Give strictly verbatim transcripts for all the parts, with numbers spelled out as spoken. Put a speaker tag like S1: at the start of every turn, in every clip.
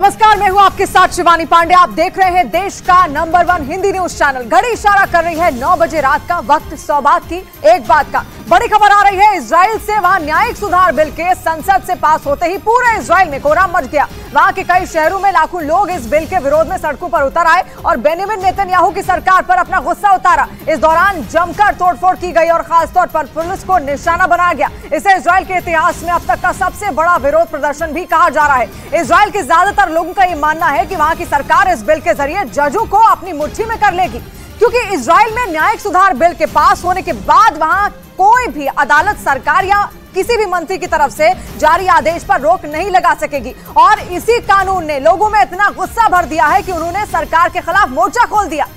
S1: नमस्कार, मैं हूं आपके साथ शिवानी पांडे। आप देख रहे हैं देश का number one Hindi news channel. घड़ी इशारा कर रही है नौ बजे रात का। वक्त सौ बात की एक बात का। बड़ी खबर आ रही है इजराइल से। वहां न्यायिक सुधार बिल के संसद से पास होते ही पूरे इजराइल में कोहराम मच गया। वहां के कई शहरों में लाखों लोग इस बिल के विरोध में सड़कों पर उतर आए और बेंजामिन नेतन्याहू की सरकार पर अपना गुस्सा उतारा। इस दौरान जमकर तोड़फोड़ की गई और खासतौर पर पुलिस को निशाना बनाया गया। इसे इजराइल के इतिहास में अब तक का सबसे बड़ा विरोध प्रदर्शन भी कहा जा रहा है। इजराइल के ज्यादातर लोगों का ये मानना है कि वहां की सरकार इस बिल के जरिए जजों को अपनी मुट्ठी में कर लेगी, क्योंकि इजराइल में न्यायिक सुधार बिल के पास होने के बाद वहां कोई भी अदालत सरकार या किसी भी मंत्री की तरफ से जारी आदेश पर रोक नहीं लगा सकेगी। और इसी कानून ने लोगों में इतना गुस्सा भर दिया है कि उन्होंने सरकार के खिलाफ मोर्चा खोल दिया।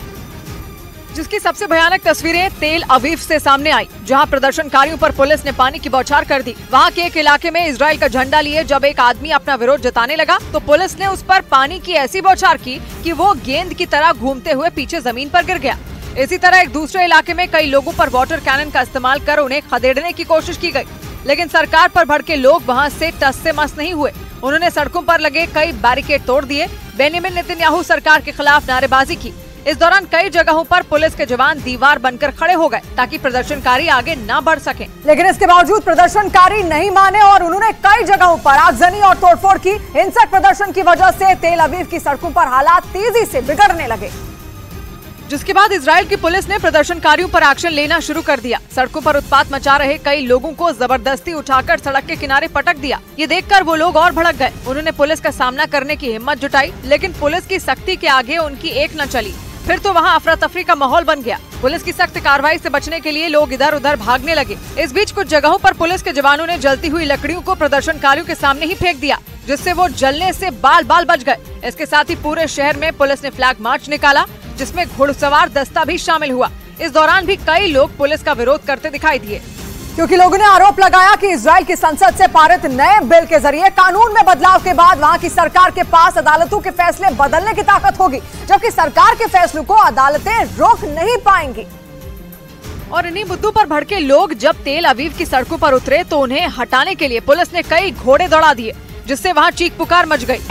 S2: जिसकी सबसे भयानक तस्वीरें तेल अवीव से सामने आई, जहां प्रदर्शनकारियों पर पुलिस ने पानी की बौछार कर दी। वहां के एक इलाके में इजराइल का झंडा लिए जब एक आदमी अपना विरोध जताने लगा तो पुलिस ने उस पर पानी की ऐसी बौछार की कि वो गेंद की तरह घूमते हुए पीछे जमीन पर गिर गया। इसी तरह एक दूसरे इलाके में कई लोगों पर वाटर कैनन का इस्तेमाल कर उन्हें खदेड़ने की कोशिश की गई, लेकिन सरकार पर भड़के लोग वहां से टस से मस नहीं हुए। उन्होंने सड़कों पर लगे कई बैरिकेड तोड़ दिए, बेंजामिन नेतन्याहू सरकार के खिलाफ नारेबाजी की। इस दौरान कई जगहों पर पुलिस के जवान दीवार बनकर खड़े हो गए ताकि प्रदर्शनकारी आगे न बढ़ सकें।
S1: लेकिन इसके बावजूद प्रदर्शनकारी नहीं माने और उन्होंने कई जगहों पर आगजनी और तोड़फोड़ की। हिंसक प्रदर्शन की वजह से तेल अवीव की सड़कों पर हालात तेजी से बिगड़ने लगे,
S2: जिसके बाद इजराइल की पुलिस ने प्रदर्शनकारियों पर एक्शन लेना शुरू कर दिया। सड़कों पर उत्पात मचा रहे कई लोगों को जबरदस्ती उठाकर सड़क के किनारे पटक दिया। ये देखकर वो लोग और भड़क गए। उन्होंने पुलिस का सामना करने की हिम्मत जुटाई, लेकिन पुलिस की सख्ती के आगे उनकी एक न चली। फिर तो वहाँ अफरा तफरी का माहौल बन गया। पुलिस की सख्त कार्रवाई से बचने के लिए लोग इधर उधर भागने लगे। इस बीच कुछ जगहों पर पुलिस के जवानों ने जलती हुई लकड़ियों को प्रदर्शनकारियों के सामने ही फेंक दिया, जिससे वो जलने से बाल बाल बच गए। इसके साथ ही पूरे शहर में पुलिस ने फ्लैग मार्च निकाला, जिसमें घुड़सवार दस्ता भी शामिल हुआ। इस दौरान भी कई लोग पुलिस का विरोध करते दिखाई दिए,
S1: क्योंकि लोगों ने आरोप लगाया कि इजराइल की संसद से पारित नए बिल के जरिए कानून में बदलाव के बाद वहां की सरकार के पास अदालतों के फैसले बदलने की ताकत होगी, जबकि सरकार के फैसलों को अदालतें रोक नहीं पाएंगी।
S2: और इन्हीं मुद्दों पर भड़के लोग जब तेल अवीव की सड़कों पर उतरे तो उन्हें हटाने के लिए पुलिस ने कई घोड़े दौड़ा दिए, जिससे वहां चीख पुकार मच गई।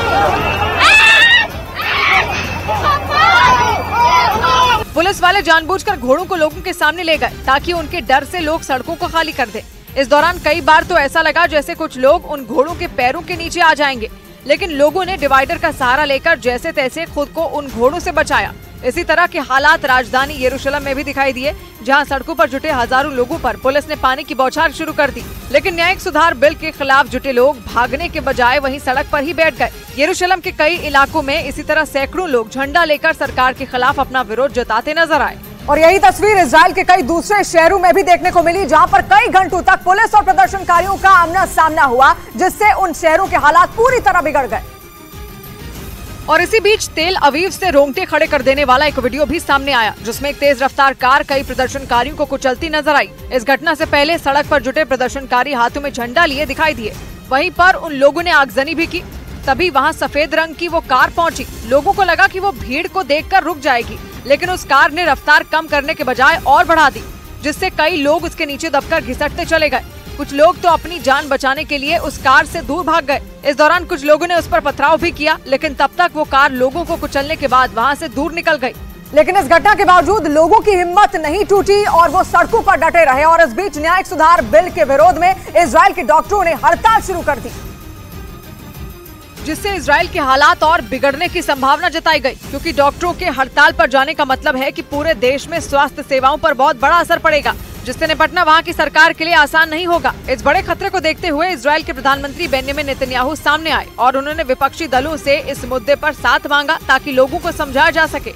S2: पुलिस वाले जानबूझकर घोड़ों को लोगों के सामने ले गए ताकि उनके डर से लोग सड़कों को खाली कर दें। इस दौरान कई बार तो ऐसा लगा जैसे कुछ लोग उन घोड़ों के पैरों के नीचे आ जाएंगे, लेकिन लोगों ने डिवाइडर का सहारा लेकर जैसे तैसे खुद को उन घोड़ों से बचाया। इसी तरह के हालात राजधानी यरूशलेम में भी दिखाई दिए, जहां सड़कों पर जुटे हजारों लोगों पर पुलिस ने पानी की बौछार शुरू कर दी। लेकिन न्यायिक सुधार बिल के खिलाफ जुटे लोग भागने के बजाय वहीं सड़क पर ही बैठ गए। यरूशलेम के कई इलाकों में इसी तरह सैकड़ों लोग झंडा लेकर सरकार के खिलाफ अपना विरोध जताते नजर आए।
S1: और यही तस्वीर इजराइल के कई दूसरे शहरों में भी देखने को मिली, जहां पर कई घंटों तक पुलिस और प्रदर्शनकारियों का आमना सामना हुआ, जिससे उन शहरों के हालात पूरी तरह बिगड़ गए।
S2: और इसी बीच तेल अवीव से रोंगटे खड़े कर देने वाला एक वीडियो भी सामने आया, जिसमें एक तेज रफ्तार कार कई प्रदर्शनकारियों को कुचलती नजर आई। इस घटना से पहले सड़क पर जुटे प्रदर्शनकारी हाथों में झंडा लिए दिखाई दिए। वहीं पर उन लोगों ने आगजनी भी की। तभी वहां सफेद रंग की वो कार पहुंची। लोगों को लगा कि वो भीड़ को देखकर रुक जाएगी, लेकिन उस कार ने रफ्तार कम करने के बजाय और बढ़ा दी, जिससे कई लोग उसके नीचे दबकर घिसटते चले गए। कुछ लोग तो अपनी जान बचाने के लिए उस कार से दूर भाग गए। इस दौरान कुछ लोगों ने उस पर पथराव भी किया, लेकिन तब तक वो कार लोगों को कुचलने के बाद वहां से दूर निकल गई।
S1: लेकिन इस घटना के बावजूद लोगों की हिम्मत नहीं टूटी और वो सड़कों पर डटे रहे। और इस बीच न्यायिक सुधार बिल के विरोध में इजराइल के डॉक्टरों ने हड़ताल शुरू कर दी,
S2: जिससे इजराइल के हालात और बिगड़ने की संभावना जताई गई, क्योंकि डॉक्टरों के हड़ताल पर जाने का मतलब है कि पूरे देश में स्वास्थ्य सेवाओं पर बहुत बड़ा असर पड़ेगा, जिससे निपटना वहां की सरकार के लिए आसान नहीं होगा। इस बड़े खतरे को देखते हुए इजराइल के प्रधानमंत्री बेंजामिन नेतन्याहू सामने आए और उन्होंने विपक्षी दलों से इस मुद्दे पर साथ मांगा ताकि लोगों को समझाया जा सके।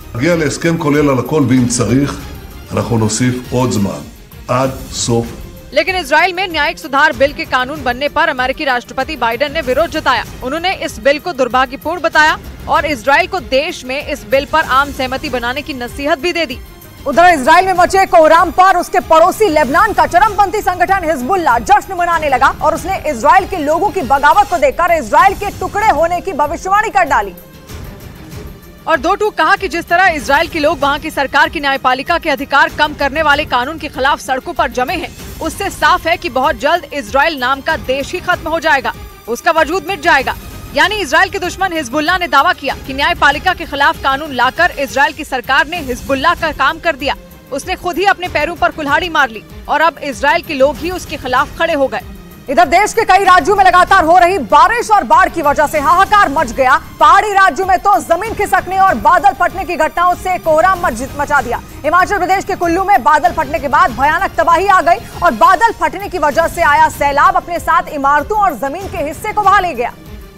S2: लेकिन इजराइल में न्यायिक सुधार बिल के कानून बनने पर अमेरिकी राष्ट्रपति बाइडेन ने विरोध जताया। उन्होंने इस बिल को दुर्भाग्यपूर्ण बताया और इजराइल को देश में इस बिल पर आम सहमति बनाने की नसीहत भी दे दी।
S1: उधर इजराइल में मचे कोहराम पर उसके पड़ोसी लेबनान का चरमपंथी संगठन हिजबुल्लाह जश्न मनाने लगा और उसने इजराइल के लोगों की बगावत को देखकर इजराइल के टुकड़े होने की भविष्यवाणी कर डाली।
S2: और दो टूक कहा कि जिस तरह इजराइल के लोग वहां की सरकार की न्यायपालिका के अधिकार कम करने वाले कानून के खिलाफ सड़कों पर जमे हैं, उससे साफ है कि बहुत जल्द इजराइल नाम का देश ही खत्म हो जाएगा, उसका वजूद मिट जाएगा। यानी इजराइल के दुश्मन हिजबुल्लाह ने दावा किया कि न्यायपालिका के खिलाफ कानून लाकर इजराइल की सरकार ने हिजबुल्लाह का काम कर दिया। उसने खुद ही अपने पैरों पर कुल्हाड़ी मार ली और अब इजराइल के लोग ही उसके खिलाफ खड़े हो गए।
S1: इधर देश के कई राज्यों में लगातार हो रही बारिश और बाढ़ की वजह से हाहाकार मच गया। पहाड़ी राज्यों में तो जमीन खिसकने और बादल फटने की घटनाओं से कोहराम मचा दिया। हिमाचल प्रदेश के कुल्लू में बादल फटने के बाद भयानक तबाही आ गई और बादल फटने की वजह से आया सैलाब अपने साथ इमारतों और जमीन के हिस्से को बहा ले गया।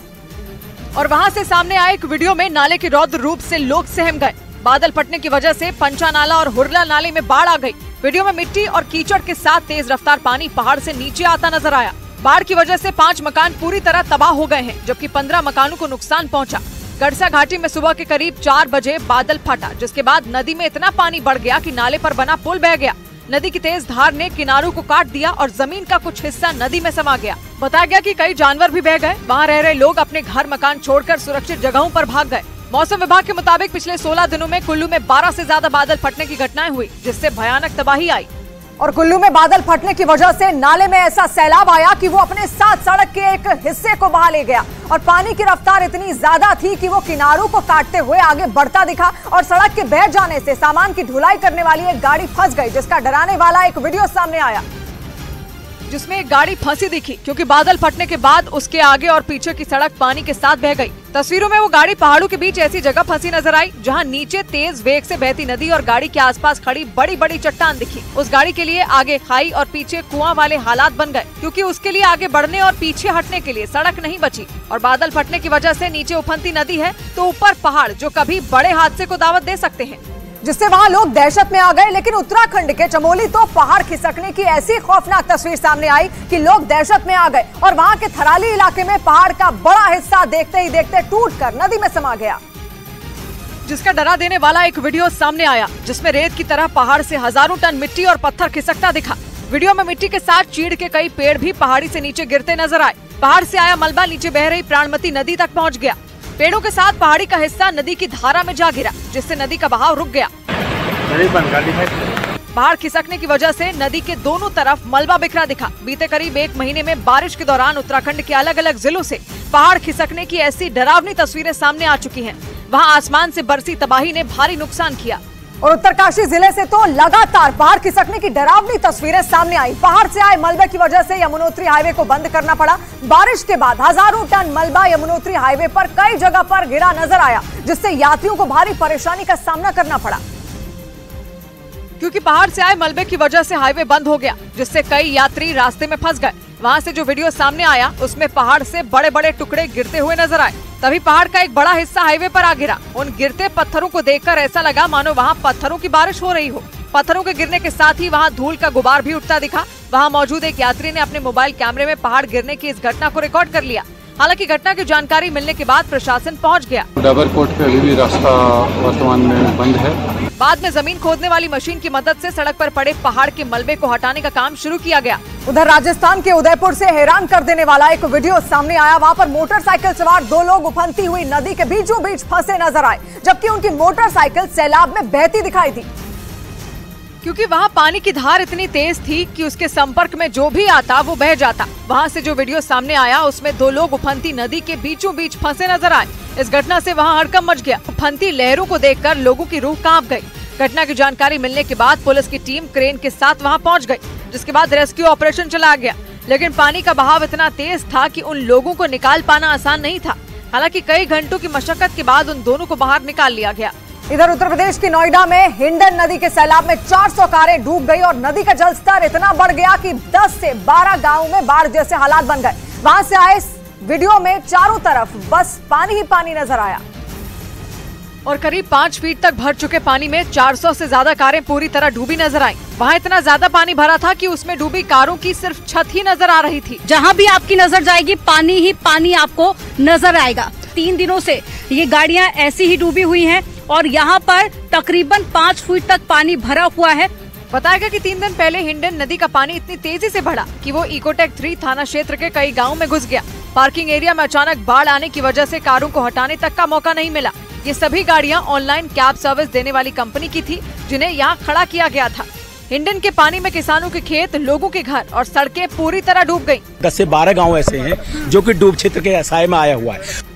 S2: और वहां से सामने आए एक वीडियो में नाले के रौद्र रूप से लोग सहम गए। बादल फटने की वजह से पंचा नाला और हुरला नाले में बाढ़ आ गई। वीडियो में मिट्टी और कीचड़ के साथ तेज रफ्तार पानी पहाड़ से नीचे आता नजर आया। बाढ़ की वजह से पांच मकान पूरी तरह तबाह हो गए हैं, जबकि पंद्रह मकानों को नुकसान पहुंचा। गड़सा घाटी में सुबह के करीब चार बजे बादल फटा, जिसके बाद नदी में इतना पानी बढ़ गया कि नाले पर बना पुल बह गया। नदी की तेज धार ने किनारों को काट दिया और जमीन का कुछ हिस्सा नदी में समा गया। बताया गया कि कई जानवर भी बह गए। वहां रह रहे लोग अपने घर मकान छोड़कर सुरक्षित जगहों पर भाग गए। मौसम विभाग के मुताबिक पिछले सोलह दिनों में कुल्लू में बारह से ज्यादा बादल फटने की घटनाएं हुई, जिससे भयानक तबाही आई।
S1: और कुल्लू में बादल फटने की वजह से नाले में ऐसा सैलाब आया कि वो अपने साथ सड़क के एक हिस्से को बहा ले गया और पानी की रफ्तार इतनी ज्यादा थी कि वो किनारों को काटते हुए आगे बढ़ता दिखा और सड़क के बह जाने से सामान की ढुलाई करने वाली एक गाड़ी फंस गई, जिसका डराने वाला एक वीडियो सामने आया,
S2: जिसमें एक गाड़ी फंसी दिखी क्योंकि बादल फटने के बाद उसके आगे और पीछे की सड़क पानी के साथ बह गई। तस्वीरों में वो गाड़ी पहाड़ों के बीच ऐसी जगह फंसी नजर आई जहां नीचे तेज वेग से बहती नदी और गाड़ी के आसपास खड़ी बड़ी बड़ी चट्टान दिखी। उस गाड़ी के लिए आगे खाई और पीछे कुआं वाले हालात बन गए, क्योंकि उसके लिए आगे बढ़ने और पीछे हटने के लिए सड़क नहीं बची। और बादल फटने की वजह से नीचे उफनती नदी है तो ऊपर पहाड़, जो कभी बड़े हादसे को दावत दे सकते हैं,
S1: जिससे वहां लोग दहशत में आ गए। लेकिन उत्तराखंड के चमोली तो पहाड़ खिसकने की ऐसी खौफनाक तस्वीर सामने आई कि लोग दहशत में आ गए और वहां के थराली इलाके में पहाड़ का बड़ा हिस्सा देखते ही देखते टूटकर नदी में समा गया,
S2: जिसका डरा देने वाला एक वीडियो सामने आया, जिसमें रेत की तरह पहाड़ से हजारों टन मिट्टी और पत्थर खिसकता दिखा। वीडियो में मिट्टी के साथ चीड़ के कई पेड़ भी पहाड़ी से नीचे गिरते नजर आए। पहाड़ से आया मलबा नीचे बह रही प्राणमती नदी तक पहुँच गया। पेड़ों के साथ पहाड़ी का हिस्सा नदी की धारा में जा गिरा, जिससे नदी का बहाव रुक गया। पहाड़ खिसकने की वजह से नदी के दोनों तरफ मलबा बिखरा दिखा। बीते करीब एक महीने में बारिश के दौरान उत्तराखंड के अलग अलग जिलों से पहाड़ खिसकने की ऐसी डरावनी तस्वीरें सामने आ चुकी हैं। वहां आसमान से बरसी तबाही ने भारी नुकसान किया।
S1: और उत्तरकाशी जिले से तो लगातार पहाड़ खिसकने की डरावनी तस्वीरें सामने आई। पहाड़ से आए मलबे की वजह से यमुनोत्री हाईवे को बंद करना पड़ा। बारिश के बाद हजारों टन मलबा यमुनोत्री हाईवे पर कई जगह पर गिरा नजर आया, जिससे यात्रियों को भारी परेशानी का सामना करना पड़ा,
S2: क्योंकि पहाड़ से आए मलबे की वजह से हाईवे बंद हो गया, जिससे कई यात्री रास्ते में फंस गए। वहां से जो वीडियो सामने आया उसमें पहाड़ से बड़े बड़े टुकड़े गिरते हुए नजर आए। तभी पहाड़ का एक बड़ा हिस्सा हाईवे पर आ गिरा। उन गिरते पत्थरों को देखकर ऐसा लगा मानो वहां पत्थरों की बारिश हो रही हो। पत्थरों के गिरने के साथ ही वहां धूल का गुबार भी उठता दिखा। वहां मौजूद एक यात्री ने अपने मोबाइल कैमरे में पहाड़ गिरने की इस घटना को रिकॉर्ड कर लिया। हालांकि घटना की जानकारी मिलने के बाद प्रशासन पहुंच गया।
S3: डाबरकोट पे अभी भी रास्ता वर्तमान में बंद है।
S2: बाद में जमीन खोदने वाली मशीन की मदद से सड़क पर पड़े पहाड़ के मलबे को हटाने का काम शुरू किया गया।
S1: उधर राजस्थान के उदयपुर से हैरान कर देने वाला एक वीडियो सामने आया। वहां पर मोटरसाइकिल सवार दो लोग उफनती हुई नदी के बीचों बीच फंसे नजर आए, जबकि उनकी मोटरसाइकिल सैलाब में बहती दिखाई दी,
S2: क्योंकि वहां पानी की धार इतनी तेज थी कि उसके संपर्क में जो भी आता वो बह जाता। वहां से जो वीडियो सामने आया उसमें दो लोग उफनती नदी के बीचों बीच फंसे नजर आए। इस घटना से वहां हड़कंप मच गया। उफनती लहरों को देखकर लोगों की रूह कांप गई। घटना की जानकारी मिलने के बाद पुलिस की टीम क्रेन के साथ वहां पहुंच गई, जिसके बाद रेस्क्यू ऑपरेशन चलाया गया। लेकिन पानी का बहाव इतना तेज था कि उन लोगों को निकाल पाना आसान नहीं था। हालांकि कई घंटों की मशक्कत के बाद उन दोनों को बाहर निकाल लिया गया।
S1: इधर उत्तर प्रदेश के नोएडा में हिंडन नदी के सैलाब में चार सौ कारें डूब गई और नदी का जलस्तर इतना बढ़ गया कि दस से बारह गांवों में बाढ़ जैसे हालात बन गए। वहां से आए वीडियो में चारों तरफ बस पानी ही पानी नजर आया
S2: और करीब पाँच फीट तक भर चुके पानी में चार सौ से ज्यादा कारें पूरी तरह डूबी नजर आई। वहाँ इतना ज्यादा पानी भरा था कि उसमें डूबी कारों की सिर्फ छत ही नजर आ रही थी।
S4: जहाँ भी आपकी नजर जाएगी पानी ही पानी आपको नजर आएगा। तीन दिनों से ये गाड़ियाँ ऐसी ही डूबी हुई हैं और यहाँ पर तकरीबन पाँच फीट तक पानी भरा हुआ है।
S2: बताया गया कि तीन दिन पहले हिंडन नदी का पानी इतनी तेजी से बढ़ा कि वो इकोटेक थ्री थाना क्षेत्र के कई गाँव में घुस गया। पार्किंग एरिया में अचानक बाढ़ आने की वजह से कारों को हटाने तक का मौका नहीं मिला। ये सभी गाड़ियां ऑनलाइन कैब सर्विस देने वाली कंपनी की थी, जिन्हें यहाँ खड़ा किया गया था। हिंडन के पानी में किसानों के खेत, लोगों के घर और सड़कें पूरी तरह डूब गयी।
S5: दस से बारह गांव ऐसे हैं जो कि डूब क्षेत्र के साए में आया हुआ है।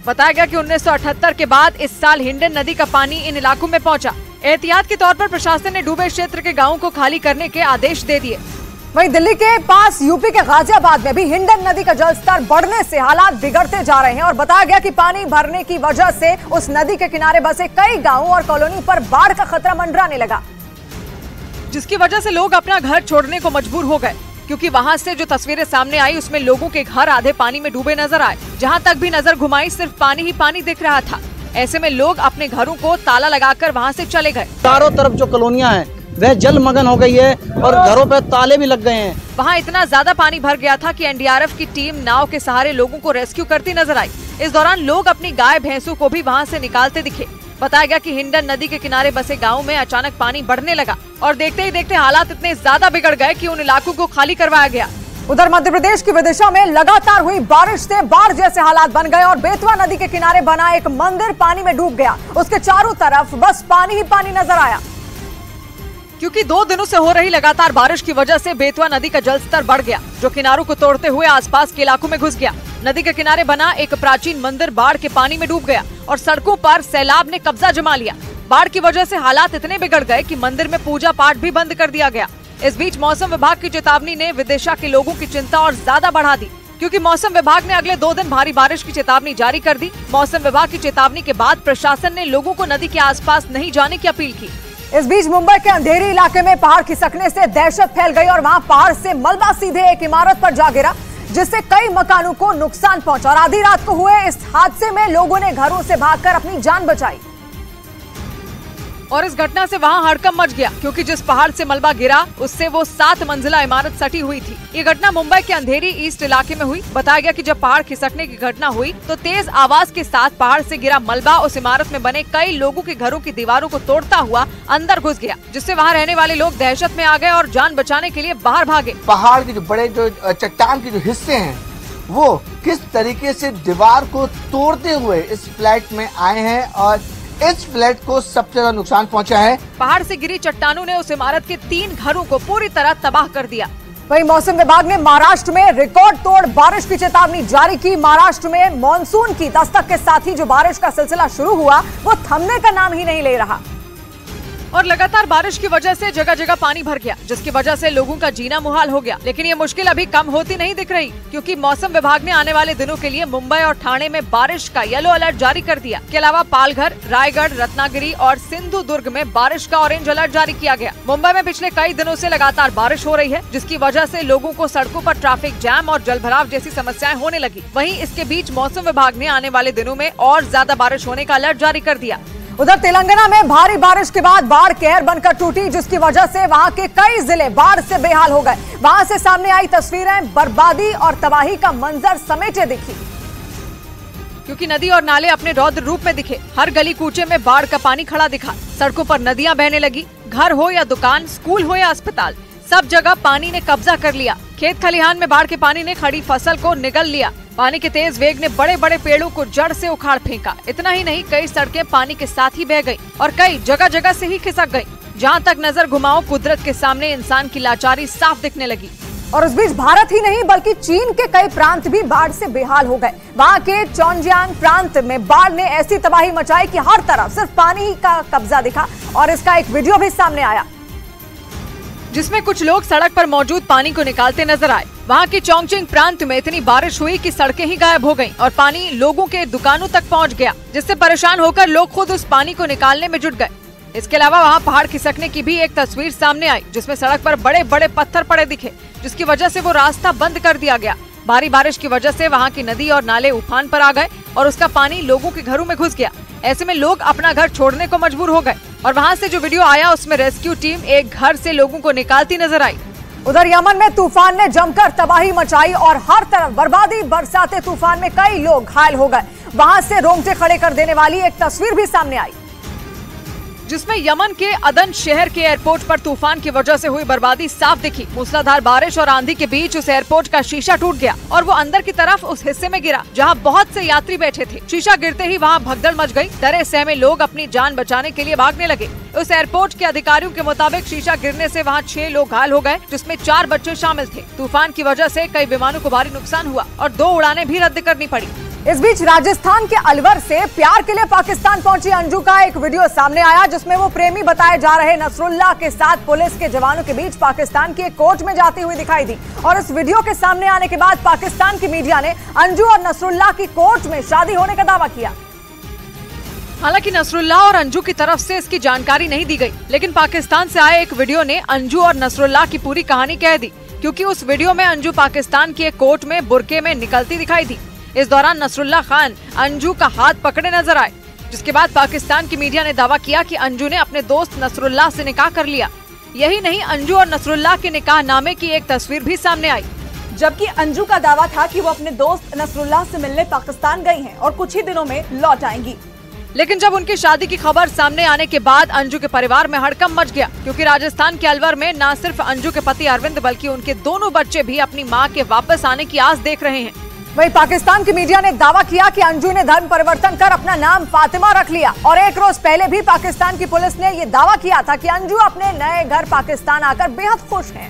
S2: बताया गया कि उन्नीस सौ अठहत्तर के बाद इस साल हिंडन नदी का पानी इन इलाकों में पहुंचा। एहतियात के तौर पर प्रशासन ने डूबे क्षेत्र के गांवों को खाली करने के आदेश दे दिए।
S1: वहीं दिल्ली के पास यूपी के गाजियाबाद में भी हिंडन नदी का जलस्तर बढ़ने से हालात बिगड़ते जा रहे हैं और बताया गया कि पानी भरने की वजह से उस नदी के किनारे बसे कई गांवों और कॉलोनी पर बाढ़ का खतरा मंडराने लगा,
S2: जिसकी वजह से लोग अपना घर छोड़ने को मजबूर हो गए, क्योंकि वहां से जो तस्वीरें सामने आई उसमें लोगों के घर आधे पानी में डूबे नजर आए। जहां तक भी नजर घुमाई सिर्फ पानी ही पानी दिख रहा था। ऐसे में लोग अपने घरों को ताला लगाकर वहां से चले गए।
S5: चारों तरफ जो कॉलोनियां हैं वह जलमग्न हो गई है और घरों पर ताले भी लग गए हैं।
S2: वहां इतना ज्यादा पानी भर गया था कि एनडीआरएफ की टीम नाव के सहारे लोगों को रेस्क्यू करती नजर आई। इस दौरान लोग अपनी गाय भैंसों को भी वहां से निकालते दिखे। बताया गया कि हिंडन नदी के किनारे बसे गाँव में अचानक पानी बढ़ने लगा और देखते ही देखते हालात इतने ज्यादा बिगड़ गए कि उन इलाकों को खाली करवाया गया।
S1: उधर मध्य प्रदेश की विदिशा में लगातार हुई बारिश से बाढ़ जैसे हालात बन गए और बेतवा नदी के किनारे बना एक मंदिर पानी में डूब गया। उसके चारों तरफ बस पानी ही पानी नजर आया,
S2: क्योंकि दो दिनों से हो रही लगातार बारिश की वजह से बेतवा नदी का जलस्तर बढ़ गया, जो किनारों को तोड़ते हुए आसपास के इलाकों में घुस गया। नदी के किनारे बना एक प्राचीन मंदिर बाढ़ के पानी में डूब गया और सड़कों पर सैलाब ने कब्जा जमा लिया। बाढ़ की वजह से हालात इतने बिगड़ गए कि मंदिर में पूजा पाठ भी बंद कर दिया गया। इस बीच मौसम विभाग की चेतावनी ने विदिशा के लोगों की चिंता और ज्यादा बढ़ा दी, क्योंकि मौसम विभाग ने अगले दो दिन भारी बारिश की चेतावनी जारी कर दी। मौसम विभाग की चेतावनी के बाद प्रशासन ने लोगों को नदी के आसपास नहीं जाने की अपील की।
S1: इस बीच मुंबई के अंधेरी इलाके में पहाड़ खिसकने से दहशत फैल गई और वहां पहाड़ से मलबा सीधे एक इमारत पर जा गिरा, जिससे कई मकानों को नुकसान पहुंचा और आधी रात को हुए इस हादसे में लोगों ने घरों से भागकर अपनी जान बचाई।
S2: और इस घटना से वहां हड़कंप मच गया, क्योंकि जिस पहाड़ से मलबा गिरा उससे वो सात मंजिला इमारत सटी हुई थी। ये घटना मुंबई के अंधेरी ईस्ट इलाके में हुई। बताया गया कि जब पहाड़ खिसकने की घटना हुई तो तेज आवाज के साथ पहाड़ से गिरा मलबा उस इमारत में बने कई लोगों के घरों की दीवारों को तोड़ता हुआ अंदर घुस गया, जिससे वहाँ रहने वाले लोग दहशत में आ गए और जान बचाने के लिए बाहर भागे।
S6: पहाड़ के जो बड़े जो चट्टान के जो हिस्से हैं वो किस तरीके से दीवार को तोड़ते हुए इस फ्लैट में आए हैं और इस फ्लैट को सबसे ज्यादा नुकसान पहुंचा है।
S2: पहाड़ से गिरी चट्टानों ने उस इमारत के तीन घरों को पूरी तरह तबाह कर दिया।
S1: वहीं मौसम विभाग ने महाराष्ट्र में रिकॉर्ड तोड़ बारिश की चेतावनी जारी की। महाराष्ट्र में मॉनसून की दस्तक के साथ ही जो बारिश का सिलसिला शुरू हुआ वो थमने का नाम ही नहीं ले रहा
S2: और लगातार बारिश की वजह से जगह जगह पानी भर गया, जिसकी वजह से लोगों का जीना मुहाल हो गया। लेकिन ये मुश्किल अभी कम होती नहीं दिख रही, क्योंकि मौसम विभाग ने आने वाले दिनों के लिए मुंबई और ठाणे में बारिश का येलो अलर्ट जारी कर दिया। के अलावा पालघर, रायगढ़, रत्नागिरी और सिंधु दुर्ग में बारिश का ऑरेंज अलर्ट जारी किया गया। मुंबई में पिछले कई दिनों से लगातार बारिश हो रही है, जिसकी वजह से लोगों को सड़कों पर ट्रैफिक जैम और जलभराव जैसी समस्याएं होने लगी। वहीं इसके बीच मौसम विभाग ने आने वाले दिनों में और ज्यादा बारिश होने का अलर्ट जारी कर दिया।
S1: उधर तेलंगाना में भारी बारिश के बाद बाढ़ कहर बनकर टूटी, जिसकी वजह से वहां के कई जिले बाढ़ से बेहाल हो गए। वहां से सामने आई तस्वीरें बर्बादी और तबाही का मंजर समेटे दिखी,
S2: क्योंकि नदी और नाले अपने रौद्र रूप में दिखे। हर गली कूचे में बाढ़ का पानी खड़ा दिखा। सड़कों पर नदियां बहने लगी। घर हो या दुकान, स्कूल हो या अस्पताल, सब जगह पानी ने कब्जा कर लिया। खेत खलिहान में बाढ़ के पानी ने खड़ी फसल को निगल लिया। पानी के तेज वेग ने बड़े बड़े पेड़ों को जड़ से उखाड़ फेंका। इतना ही नहीं, कई सड़कें पानी के साथ ही बह गई और कई जगह जगह से ही खिसक गई। जहां तक नजर घुमाओ, कुदरत के सामने इंसान की लाचारी साफ दिखने लगी।
S1: और उस बीच भारत ही नहीं बल्कि चीन के कई प्रांत भी बाढ़ से बेहाल हो गए। वहां के चौंजियांग प्रांत में बाढ़ ने ऐसी तबाही मचाई कि हर तरफ सिर्फ पानी ही का कब्जा दिखा और इसका एक वीडियो भी सामने आया,
S2: जिसमें कुछ लोग सड़क पर मौजूद पानी को निकालते नजर आए। वहां के चोंगचिंग प्रांत में इतनी बारिश हुई कि सड़कें ही गायब हो गईं और पानी लोगों के दुकानों तक पहुंच गया, जिससे परेशान होकर लोग खुद उस पानी को निकालने में जुट गए। इसके अलावा वहां पहाड़ खिसकने की भी एक तस्वीर सामने आई, जिसमें सड़क पर बड़े बड़े पत्थर पड़े दिखे, जिसकी वजह से वो रास्ता बंद कर दिया गया। भारी बारिश की वजह से वहां की नदी और नाले उफान पर आ गए और उसका पानी लोगों के घरों में घुस गया। ऐसे में लोग अपना घर छोड़ने को मजबूर हो गए और वहां से जो वीडियो आया उसमें रेस्क्यू टीम एक घर से लोगों को निकालती नजर आई।
S1: उधर यमन में तूफान ने जमकर तबाही मचाई और हर तरफ बर्बादी बरसाते तूफान में कई लोग घायल हो गए। वहां से रोंगटे खड़े कर देने वाली एक तस्वीर भी सामने आई,
S2: जिसमें यमन के अदन शहर के एयरपोर्ट पर तूफान की वजह से हुई बर्बादी साफ दिखी। मूसलाधार बारिश और आंधी के बीच उस एयरपोर्ट का शीशा टूट गया और वो अंदर की तरफ उस हिस्से में गिरा जहां बहुत से यात्री बैठे थे। शीशा गिरते ही वहां भगदड़ मच गई। डरे सहमे लोग अपनी जान बचाने के लिए भागने लगे। उस एयरपोर्ट के अधिकारियों के मुताबिक शीशा गिरने से वहां छह लोग घायल हो गए, जिसमें चार बच्चे शामिल थे। तूफान की वजह से कई विमानों को भारी नुकसान हुआ और दो उड़ानें भी रद्द करनी पड़ी।
S1: इस बीच राजस्थान के अलवर से प्यार के लिए पाकिस्तान पहुंची अंजू का एक वीडियो सामने आया, जिसमें वो प्रेमी बताए जा रहे नसरुल्लाह के साथ पुलिस के जवानों के बीच पाकिस्तान की एक कोर्ट में जाती हुई दिखाई दी। और इस वीडियो के सामने आने के बाद पाकिस्तान की मीडिया ने अंजू और नसरुल्लाह की कोर्ट में शादी होने का दावा किया।
S2: हालांकि नसरुल्लाह और अंजू की तरफ से इसकी जानकारी नहीं दी गई, लेकिन पाकिस्तान से आए एक वीडियो ने अंजू और नसरुल्लाह की पूरी कहानी कह दी, क्योंकि उस वीडियो में अंजू पाकिस्तान की एक कोर्ट में बुरके में निकलती दिखाई दी। इस दौरान नसरुल्लाह खान अंजू का हाथ पकड़े नजर आए, जिसके बाद पाकिस्तान की मीडिया ने दावा किया कि अंजू ने अपने दोस्त नसरुल्लाह से निकाह कर लिया। यही नहीं, अंजू और नसरुल्लाह के निकाह नामे की एक तस्वीर भी सामने आई,
S7: जबकि अंजू का दावा था कि वो अपने दोस्त नसरुल्लाह से मिलने पाकिस्तान गई हैं और कुछ ही दिनों में लौट आएंगी।
S2: लेकिन जब उनकी शादी की खबर सामने आने के बाद अंजू के परिवार में हड़कंप मच गया, क्योंकि राजस्थान के अलवर में न सिर्फ अंजू के पति अरविंद बल्कि उनके दोनों बच्चे भी अपनी मां के वापस आने की आस देख रहे हैं।
S1: वहीं पाकिस्तान की मीडिया ने दावा किया कि अंजू ने धर्म परिवर्तन कर अपना नाम फातिमा रख लिया। और एक रोज पहले भी पाकिस्तान की पुलिस ने यह दावा किया था कि अंजू अपने नए घर पाकिस्तान आकर बेहद खुश हैं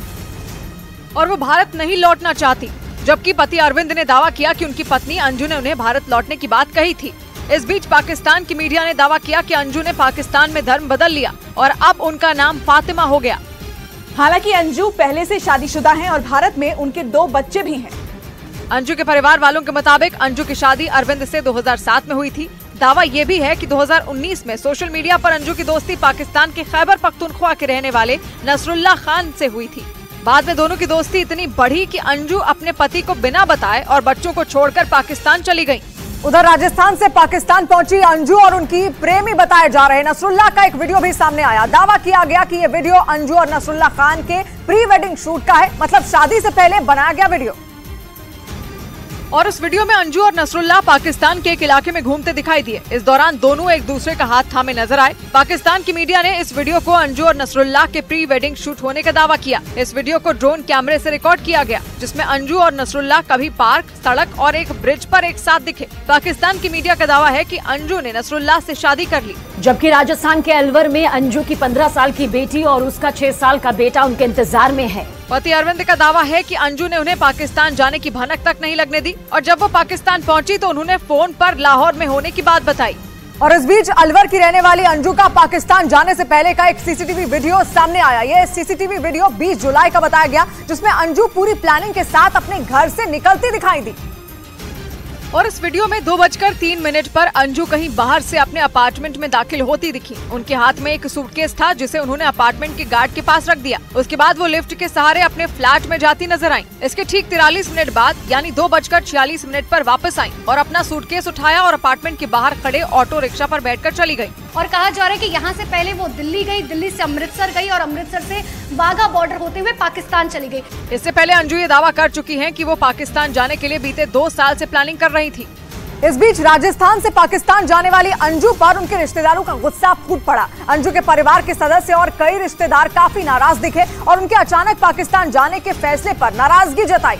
S2: और वो भारत नहीं लौटना चाहती, जबकि पति अरविंद ने दावा किया कि उनकी पत्नी अंजू ने उन्हें भारत लौटने की बात कही थी। इस बीच पाकिस्तान की मीडिया ने दावा किया कि अंजू ने पाकिस्तान में धर्म बदल लिया और अब उनका नाम फातिमा हो गया।
S7: हालांकि अंजू पहले से शादीशुदा हैं और भारत में उनके दो बच्चे भी हैं।
S2: अंजू के परिवार वालों के मुताबिक अंजू की शादी अरविंद से दो हज़ार सात में हुई थी। दावा ये भी है कि दो हज़ार उन्नीस में सोशल मीडिया पर अंजू की दोस्ती पाकिस्तान के खैबर पख्तूनख्वा के रहने वाले नसरुल्लाह खान से हुई थी। बाद में दोनों की दोस्ती इतनी बढ़ी कि अंजू अपने पति को बिना बताए और बच्चों को छोड़कर पाकिस्तान चली गयी।
S1: उधर राजस्थान से पाकिस्तान पहुंची अंजू और उनकी प्रेमी बताए जा रहे नसरुल्लाह का एक वीडियो भी सामने आया। दावा किया गया कि ये वीडियो अंजू और नसरुल्लाह खान के प्री वेडिंग शूट का है, मतलब शादी से पहले बनाया गया वीडियो।
S2: और उस वीडियो में अंजू और नसरुल्लाह पाकिस्तान के एक इलाके में घूमते दिखाई दिए। इस दौरान दोनों एक दूसरे का हाथ थामे नजर आए। पाकिस्तान की मीडिया ने इस वीडियो को अंजू और नसरुल्लाह के प्री वेडिंग शूट होने का दावा किया। इस वीडियो को ड्रोन कैमरे से रिकॉर्ड किया गया, जिसमें अंजू और नसरुल्लाह कभी पार्क, सड़क और एक ब्रिज पर एक साथ दिखे। पाकिस्तान की मीडिया का दावा है कि अंजू ने नसरुल्लाह से शादी कर ली,
S8: जबकि राजस्थान के अलवर में अंजू की पंद्रह साल की बेटी और उसका छह साल का बेटा उनके इंतजार में है।
S2: पति अरविंद का दावा है कि अंजू ने उन्हें पाकिस्तान जाने की भनक तक नहीं लगने दी और जब वो पाकिस्तान पहुंची तो उन्होंने फोन पर लाहौर में होने की बात बताई।
S1: और इस बीच अलवर की रहने वाली अंजू का पाकिस्तान जाने से पहले का एक सीसीटीवी वीडियो सामने आया। ये सीसीटीवी वीडियो बीस जुलाई का बताया गया, जिसमें अंजू पूरी प्लानिंग के साथ अपने घर से निकलती दिखाई दी।
S2: और इस वीडियो में दो बजकर तीन मिनट पर अंजू कहीं बाहर से अपने अपार्टमेंट में दाखिल होती दिखी। उनके हाथ में एक सूटकेस था, जिसे उन्होंने अपार्टमेंट के गार्ड के पास रख दिया। उसके बाद वो लिफ्ट के सहारे अपने फ्लैट में जाती नजर आईं। इसके ठीक तिरालीस मिनट बाद यानी दो बजकर छियालीस मिनट पर वापस आईं और अपना सूटकेस उठाया और अपार्टमेंट के बाहर खड़े ऑटो रिक्शा पर बैठकर चली गयी।
S4: और कहा जा रहा है कि यहाँ से पहले वो दिल्ली गई, दिल्ली से अमृतसर गई और अमृतसर से वाघा बॉर्डर होते हुए पाकिस्तान चली गई।
S2: इससे पहले अंजू ये दावा कर चुकी हैं कि वो पाकिस्तान जाने के लिए बीते दो साल से प्लानिंग कर रही थी।
S1: इस बीच राजस्थान से पाकिस्तान जाने वाली अंजू पर उनके रिश्तेदारों का गुस्सा फूट पड़ा। अंजू के परिवार के सदस्य और कई रिश्तेदार काफी नाराज दिखे और उनके अचानक पाकिस्तान जाने के फैसले पर नाराजगी जताई।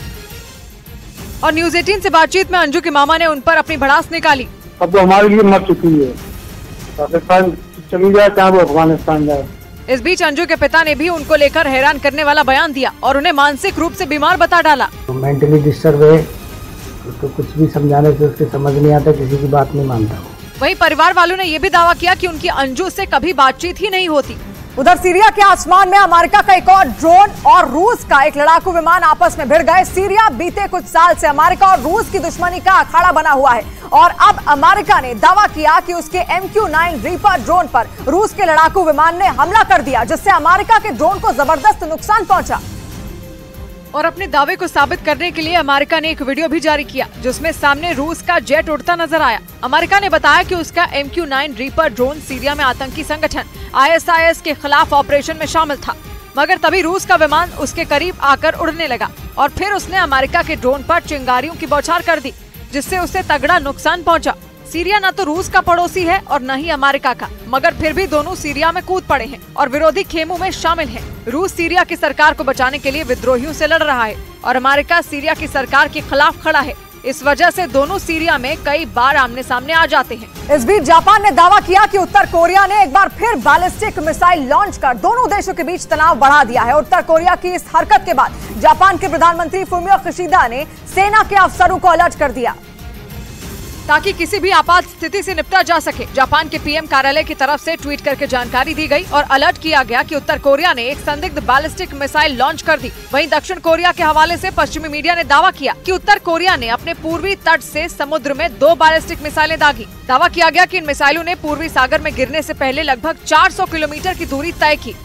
S2: और न्यूज अठारह से बातचीत में अंजू के मामा ने उन पर अपनी भड़ास निकाली।
S9: अब तो हमारे लिए मर चुकी है, पाकिस्तान चली जाए चाहे वो अफगानिस्तान जाए।
S2: इस बीच अंजू के पिता ने भी उनको लेकर हैरान करने वाला बयान दिया और उन्हें मानसिक रूप से बीमार बता डाला।
S5: मेंटली डिस्टर्ब है, तो कुछ भी समझाने से उसके समझ नहीं आता, किसी की बात नहीं मानता वो।
S2: वहीं परिवार वालों ने ये भी दावा किया कि उनकी अंजू से कभी बातचीत ही नहीं होती।
S1: उधर सीरिया के आसमान में अमेरिका का एक और ड्रोन और रूस का एक लड़ाकू विमान आपस में भिड़ गए। सीरिया बीते कुछ साल से अमेरिका और रूस की दुश्मनी का अखाड़ा बना हुआ है और अब अमेरिका ने दावा किया कि उसके M Q nine Reaper drone पर रूस के लड़ाकू विमान ने हमला कर दिया, जिससे अमेरिका के ड्रोन को जबरदस्त नुकसान पहुंचा।
S2: और अपने दावे को साबित करने के लिए अमेरिका ने एक वीडियो भी जारी किया, जिसमें सामने रूस का जेट उड़ता नजर आया। अमेरिका ने बताया कि उसका M Q nine Reaper drone Syria में आतंकी संगठन आई एस आई एस के खिलाफ ऑपरेशन में शामिल था, मगर तभी रूस का विमान उसके करीब आकर उड़ने लगा और फिर उसने अमेरिका के ड्रोन पर चिंगारियों की बौछार कर दी, जिससे उसे तगड़ा नुकसान पहुंचा। सीरिया न तो रूस का पड़ोसी है और न ही अमेरिका का, मगर फिर भी दोनों सीरिया में कूद पड़े हैं और विरोधी खेमों में शामिल हैं। रूस सीरिया की सरकार को बचाने के लिए विद्रोहियों से लड़ रहा है और अमेरिका सीरिया की सरकार के खिलाफ खड़ा है। इस वजह से दोनों सीरिया में कई बार आमने सामने आ जाते हैं।
S1: इस बीच जापान ने दावा किया कि उत्तर कोरिया ने एक बार फिर बैलिस्टिक मिसाइल लॉन्च कर दोनों देशों के बीच तनाव बढ़ा दिया है। उत्तर कोरिया की इस हरकत के बाद जापान के प्रधानमंत्री फुमियो किशिदा ने सेना के अफसरों को अलर्ट कर दिया।
S2: ताकि किसी भी आपात स्थिति से निपटा जा सके। जापान के पीएम कार्यालय की तरफ से ट्वीट करके जानकारी दी गई और अलर्ट किया गया कि उत्तर कोरिया ने एक संदिग्ध बैलिस्टिक मिसाइल लॉन्च कर दी। वहीं दक्षिण कोरिया के हवाले से पश्चिमी मीडिया ने दावा किया कि उत्तर कोरिया ने अपने पूर्वी तट से समुद्र में दो बैलिस्टिक मिसाइलें दागी। दावा किया गया कि इन मिसाइलों ने पूर्वी सागर में गिरने से पहले लगभग चार सौ किलोमीटर की दूरी तय की।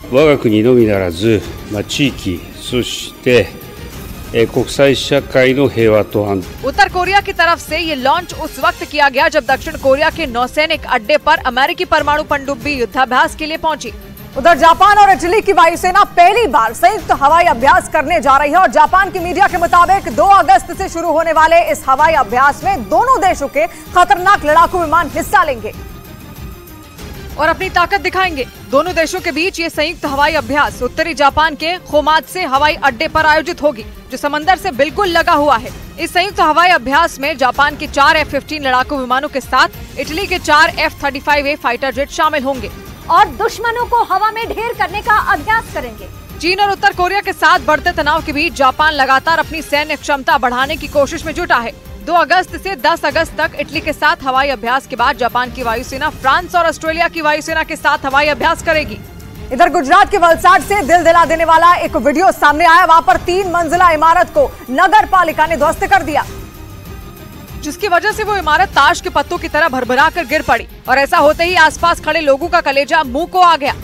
S2: उत्तर कोरिया की तरफ से ये लॉन्च उस वक्त किया गया जब दक्षिण कोरिया के नौसैनिक अड्डे पर अमेरिकी परमाणु पनडुब्बी युद्धाभ्यास के लिए पहुंची।
S1: उधर जापान और इटली की वायुसेना पहली बार संयुक्त हवाई अभ्यास करने जा रही है और जापान की मीडिया के मुताबिक दो अगस्त से शुरू होने वाले इस हवाई अभ्यास में दोनों देशों के खतरनाक लड़ाकू विमान हिस्सा लेंगे
S2: और अपनी ताकत दिखाएंगे। दोनों देशों के बीच ये संयुक्त हवाई अभ्यास उत्तरी जापान के खोमात्से हवाई अड्डे पर आयोजित होगी, जो समंदर से बिल्कुल लगा हुआ है। इस संयुक्त हवाई अभ्यास में जापान के चार एफ फिफ्टीन लड़ाकू विमानों के साथ इटली के चार F thirty five A fighter jet शामिल होंगे
S8: और दुश्मनों को हवा में ढेर करने का अभ्यास करेंगे।
S2: चीन और उत्तर कोरिया के साथ बढ़ते तनाव के बीच जापान लगातार अपनी सैन्य क्षमता बढ़ाने की कोशिश में जुटा है। दो अगस्त से दस अगस्त तक इटली के साथ हवाई अभ्यास के बाद जापान की वायुसेना फ्रांस और ऑस्ट्रेलिया की वायुसेना के साथ हवाई अभ्यास करेगी।
S1: इधर गुजरात के वलसाड से दिल दिला देने वाला एक वीडियो सामने आया। वहां पर तीन मंजिला इमारत को नगर पालिका ने ध्वस्त कर दिया,
S2: जिसकी वजह से वो इमारत ताश के पत्तों की तरह भरभरा कर गिर पड़ी और ऐसा होते ही आसपास खड़े लोगों का कलेजा मुंह को आ गया।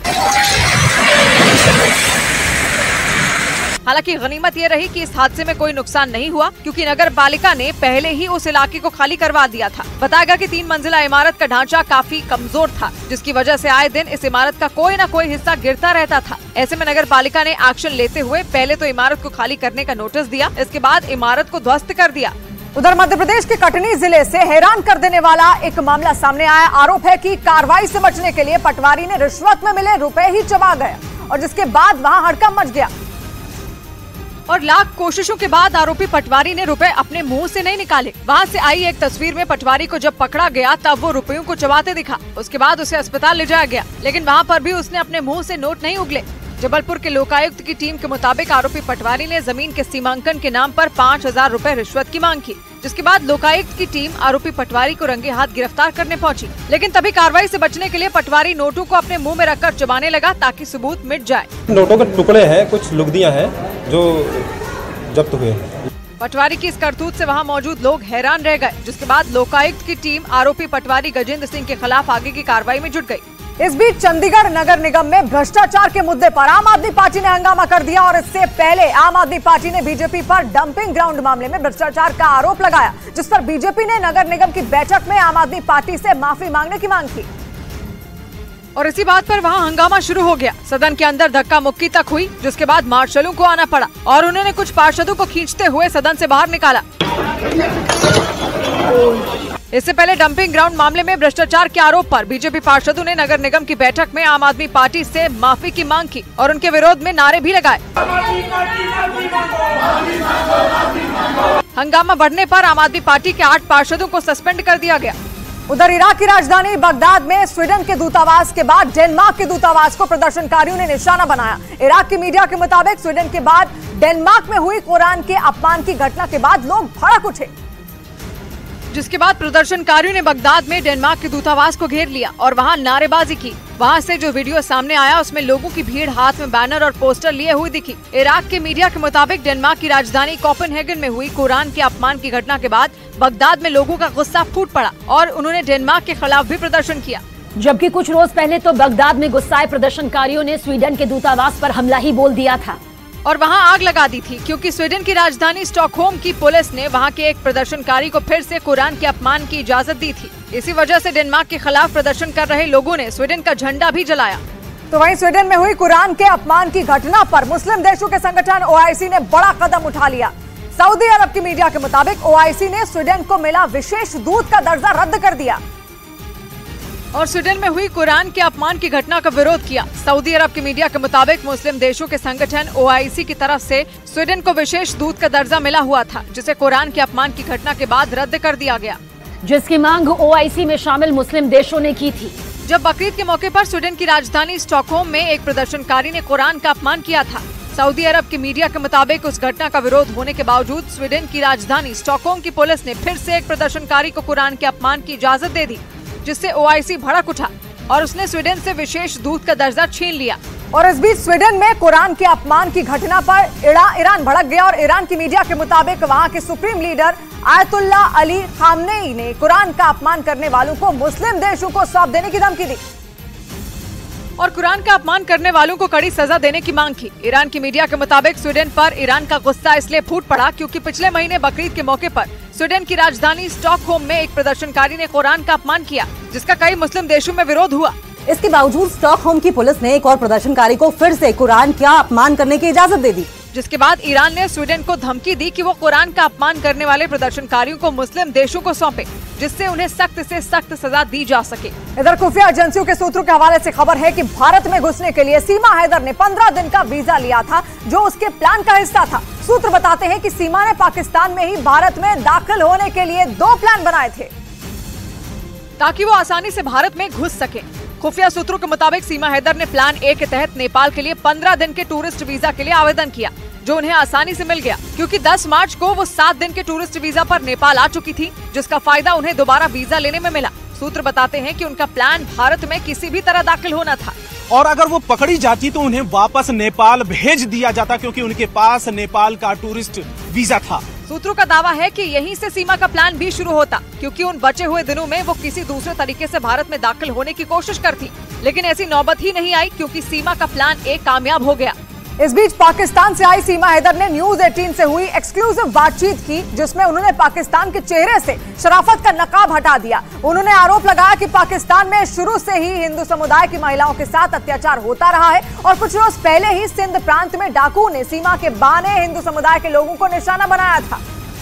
S2: हालांकि गनीमत ये रही कि इस हादसे में कोई नुकसान नहीं हुआ, क्योंकि नगर पालिका ने पहले ही उस इलाके को खाली करवा दिया था। बताया गया कि तीन मंजिला इमारत का ढांचा काफी कमजोर था, जिसकी वजह से आए दिन इस इमारत का कोई न कोई हिस्सा गिरता रहता था। ऐसे में नगर पालिका ने एक्शन लेते हुए पहले तो इमारत को खाली करने का नोटिस दिया, इसके बाद इमारत को ध्वस्त कर दिया।
S1: उधर मध्य प्रदेश के कटनी जिले से हैरान कर देने वाला एक मामला सामने आया। आरोप है कि कार्रवाई से बचने के लिए पटवारी ने रिश्वत में मिले रुपए ही चबा गया और जिसके बाद वहां हड़कंप मच गया
S2: और लाख कोशिशों के बाद आरोपी पटवारी ने रुपए अपने मुंह से नहीं निकाले। वहां से आई एक तस्वीर में पटवारी को जब पकड़ा गया तब वो रुपयों को चबाते दिखा। उसके बाद उसे अस्पताल ले जाया गया, लेकिन वहां पर भी उसने अपने मुंह से नोट नहीं उगले। जबलपुर के लोकायुक्त की टीम के मुताबिक आरोपी पटवारी ने जमीन के सीमांकन के नाम पर पाँच हजार रूपए रिश्वत की मांग की, जिसके बाद लोकायुक्त की टीम आरोपी पटवारी को रंगे हाथ गिरफ्तार करने पहुंची। लेकिन तभी कार्रवाई से बचने के लिए पटवारी नोटों को अपने मुंह में रखकर चबाने लगा ताकि सबूत मिट जाए।
S10: नोटों के टुकड़े हैं, कुछ लुगदियां हैं जो जब्त हुए।
S2: पटवारी की इस करतूत से वहां मौजूद लोग हैरान रह गए, जिसके बाद लोकायुक्त की टीम आरोपी पटवारी गजेंद्र सिंह के खिलाफ आगे की कार्रवाई में जुट गई।
S1: इस बीच चंडीगढ़ नगर निगम में भ्रष्टाचार के मुद्दे पर आम आदमी पार्टी ने हंगामा कर दिया और इससे पहले आम आदमी पार्टी ने बीजेपी पर डंपिंग ग्राउंड मामले में भ्रष्टाचार का आरोप लगाया, जिस पर बीजेपी ने नगर निगम की बैठक में आम आदमी पार्टी से माफी मांगने की मांग की
S2: और इसी बात पर वहां हंगामा शुरू हो गया। सदन के अंदर धक्का मुक्की तक हुई, जिसके बाद मार्शलों को आना पड़ा और उन्होंने कुछ पार्षदों को खींचते हुए सदन से बाहर निकाला। इससे पहले डंपिंग ग्राउंड मामले में भ्रष्टाचार के आरोप पर बीजेपी पार्षदों ने नगर निगम की बैठक में आम आदमी पार्टी से माफी की मांग की और उनके विरोध में नारे भी लगाए। हंगामा बढ़ने पर आम आदमी पार्टी के आठ पार्षदों को सस्पेंड कर दिया गया।
S1: उधर इराक की राजधानी बगदाद में स्वीडन के दूतावास के बाद डेनमार्क के दूतावास को प्रदर्शनकारियों ने निशाना बनाया। इराक की मीडिया के मुताबिक स्वीडन के बाद डेनमार्क में हुई कुरान के अपमान की घटना के बाद लोग भड़क उठे,
S2: जिसके बाद प्रदर्शनकारियों ने बगदाद में डेनमार्क के दूतावास को घेर लिया और वहां नारेबाजी की। वहां से जो वीडियो सामने आया उसमें लोगों की भीड़ हाथ में बैनर और पोस्टर लिए हुए दिखी। इराक के मीडिया के मुताबिक डेनमार्क की राजधानी कोपेनहेगन में हुई कुरान के अपमान की घटना के बाद बगदाद में लोगों का गुस्सा फूट पड़ा और उन्होंने डेनमार्क के खिलाफ भी प्रदर्शन किया।
S8: जबकि कुछ रोज पहले तो बगदाद में गुस्साए प्रदर्शनकारियों ने स्वीडन के दूतावास पर हमला ही बोल दिया था
S2: और वहां आग लगा दी थी, क्योंकि स्वीडन की राजधानी स्टॉकहोम की पुलिस ने वहां के एक प्रदर्शनकारी को फिर से कुरान के अपमान की इजाजत दी थी। इसी वजह से डेनमार्क के खिलाफ प्रदर्शन कर रहे लोगों ने स्वीडन का झंडा भी जलाया।
S1: तो वहीं स्वीडन में हुई कुरान के अपमान की घटना पर मुस्लिम देशों के संगठन ओ आई सी ने बड़ा कदम उठा लिया। सऊदी अरब की मीडिया के मुताबिक ओ आई सी ने स्वीडन को मिला विशेष दूत का दर्जा रद्द कर दिया
S2: और स्वीडन में हुई कुरान के अपमान की घटना का विरोध किया। सऊदी अरब की मीडिया के मुताबिक मुस्लिम देशों के संगठन ओ आई सी की तरफ से स्वीडन को विशेष दूत का दर्जा मिला हुआ था, जिसे कुरान के अपमान की घटना के बाद रद्द कर दिया गया,
S8: जिसकी मांग ओ आई सी में शामिल मुस्लिम देशों ने की थी।
S2: जब बकरीद के मौके पर स्वीडन की राजधानी स्टॉकहोम में एक प्रदर्शनकारी ने कुरान का अपमान किया था। सऊदी अरब की मीडिया के मुताबिक उस घटना का विरोध होने के बावजूद स्वीडन की राजधानी स्टॉकहोम की पुलिस ने फिर से एक प्रदर्शनकारी को कुरान के अपमान की इजाजत दे दी, जिससे ओआईसी भड़क उठा और उसने स्वीडन से विशेष दूत का दर्जा छीन लिया।
S1: और इस बीच स्वीडन में कुरान के अपमान की घटना पर ईरान भड़क गया और ईरान की मीडिया के मुताबिक वहां के supreme leader Ayatollah Ali Khamenei ने कुरान का अपमान करने वालों को मुस्लिम देशों को सौंप देने की धमकी दी
S2: और कुरान का अपमान करने वालों को कड़ी सजा देने की मांग की। ईरान की मीडिया के मुताबिक स्वीडन पर ईरान का गुस्सा इसलिए फूट पड़ा क्योंकि पिछले महीने बकरीद के मौके पर स्वीडन की राजधानी स्टॉकहोम में एक प्रदर्शनकारी ने कुरान का अपमान किया, जिसका कई मुस्लिम देशों में विरोध हुआ।
S11: इसके बावजूद स्टॉकहोम की पुलिस ने एक और प्रदर्शनकारी को फिर से कुरान का अपमान करने की इजाजत दे दी,
S2: जिसके बाद ईरान ने स्वीडन को धमकी दी कि वो कुरान का अपमान करने वाले प्रदर्शनकारियों को मुस्लिम देशों को सौंपे, जिससे उन्हें सख्त से सख्त सजा दी जा सके।
S1: इधर खुफिया एजेंसियों के सूत्रों के हवाले से खबर है कि भारत में घुसने के लिए सीमा हैदर ने पंद्रह दिन का वीजा लिया था, जो उसके प्लान का हिस्सा था। सूत्र बताते हैं कि सीमा ने पाकिस्तान में ही भारत में दाखिल होने के लिए दो प्लान बनाए थे
S2: ताकि वो आसानी से भारत में घुस सके। खुफिया सूत्रों के मुताबिक सीमा हैदर ने प्लान ए के तहत नेपाल के लिए पंद्रह दिन के टूरिस्ट वीजा के लिए आवेदन किया, जो उन्हें आसानी से मिल गया क्योंकि दस मार्च को वो सात दिन के टूरिस्ट वीजा पर नेपाल आ चुकी थी, जिसका फायदा उन्हें दोबारा वीजा लेने में मिला। सूत्र बताते हैं कि उनका प्लान भारत में किसी भी तरह दाखिल होना था
S12: और अगर वो पकड़ी जाती तो उन्हें वापस नेपाल भेज दिया जाता क्योंकि उनके पास नेपाल का टूरिस्ट वीजा था।
S2: सूत्रों का दावा है कि यहीं से सीमा का प्लान भी शुरू होता क्योंकि उन बचे हुए दिनों में वो किसी दूसरे तरीके से भारत में दाखिल होने की कोशिश करती, लेकिन ऐसी नौबत ही नहीं आई क्योंकि सीमा का प्लान एक कामयाब हो गया।
S1: इस बीच पाकिस्तान से आई सीमा हैदर ने न्यूज अठारह से हुई एक्सक्लूसिव बातचीत की, जिसमें उन्होंने पाकिस्तान के चेहरे से शराफत का नकाब हटा दिया। उन्होंने आरोप लगाया कि पाकिस्तान में शुरू से ही हिंदू समुदाय की महिलाओं के साथ अत्याचार होता रहा है और कुछ रोज पहले ही सिंध प्रांत में डाकू ने सीमा के बाने हिंदू समुदाय के लोगों को निशाना बनाया था।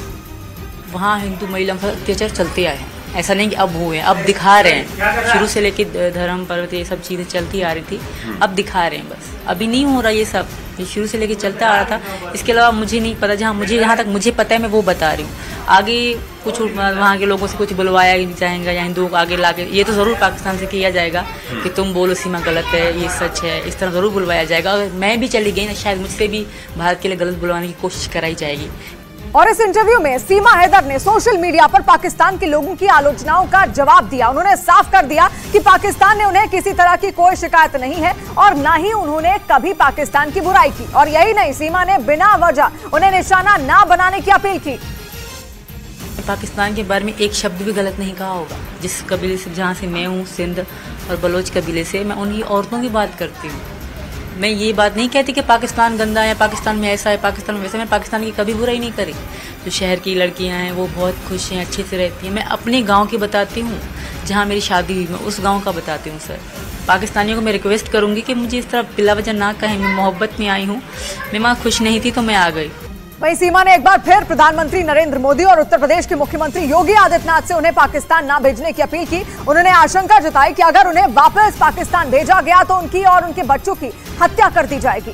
S13: वहाँ हिंदू महिलाओं का अत्याचार चलते आए, ऐसा नहीं कि अब हुए, अब दिखा रहे हैं। शुरू से लेके धर्म पर्वत ये सब चीज़ें चलती आ रही थी, अब दिखा रहे हैं बस। अभी नहीं हो रहा ये सब, ये शुरू से लेके चलता आ रहा था। इसके अलावा मुझे नहीं पता, जहाँ मुझे जहाँ तक मुझे पता है मैं वो बता रही हूँ। आगे कुछ वहाँ के लोगों से कुछ बुलवाया जाएगा या हिंदुओं को आगे लाके, ये तो ज़रूर पाकिस्तान से किया जाएगा कि तुम बोलो सीमा गलत है, ये सच है, इस तरह ज़रूर बुलवाया जाएगा। अगर मैं भी चली गई ना, शायद मुझसे भी भारत के लिए गलत बुलवाने की कोशिश कराई जाएगी।
S1: और इस इंटरव्यू में सीमा हैदर ने सोशल मीडिया पर पाकिस्तान के लोगों की आलोचनाओं का जवाब दिया। उन्होंने साफ कर दिया कि पाकिस्तान ने उन्हें किसी तरह की कोई शिकायत नहीं है और न ही उन्होंने कभी पाकिस्तान की बुराई की। और यही नहीं, सीमा ने बिना वजह उन्हें निशाना ना बनाने की अपील की।
S13: पाकिस्तान के बारे में एक शब्द भी गलत नहीं कहा होगा। जिस कबीले से, जहाँ से मैं हूँ, सिंध और बलोच कबीले से, मैं उन्हीं औरतों की बात करती हूँ। मैं ये बात नहीं कहती कि पाकिस्तान गंदा है, पाकिस्तान में ऐसा है, पाकिस्तान में वैसा। मैं पाकिस्तान की कभी बुराई नहीं करी। जो शहर की लड़कियां हैं वो बहुत खुश हैं, अच्छे से रहती हैं। मैं अपने गांव की बताती हूँ, जहाँ मेरी शादी हुई, मैं उस गांव का बताती हूँ। सर, पाकिस्तानियों को मैं रिक्वेस्ट करूँगी कि मुझे इस तरह बिला वजह ना कहें। मैं मोहब्बत में आई हूँ, मैं वहाँ खुश नहीं थी तो मैं आ गई।
S1: वहीं सीमा ने एक बार फिर प्रधानमंत्री नरेंद्र मोदी और उत्तर प्रदेश के मुख्यमंत्री योगी आदित्यनाथ से उन्हें पाकिस्तान न भेजने की अपील की। उन्होंने आशंका जताई कि अगर उन्हें वापस पाकिस्तान भेजा गया तो उनकी और उनके बच्चों की हत्या कर दी जाएगी।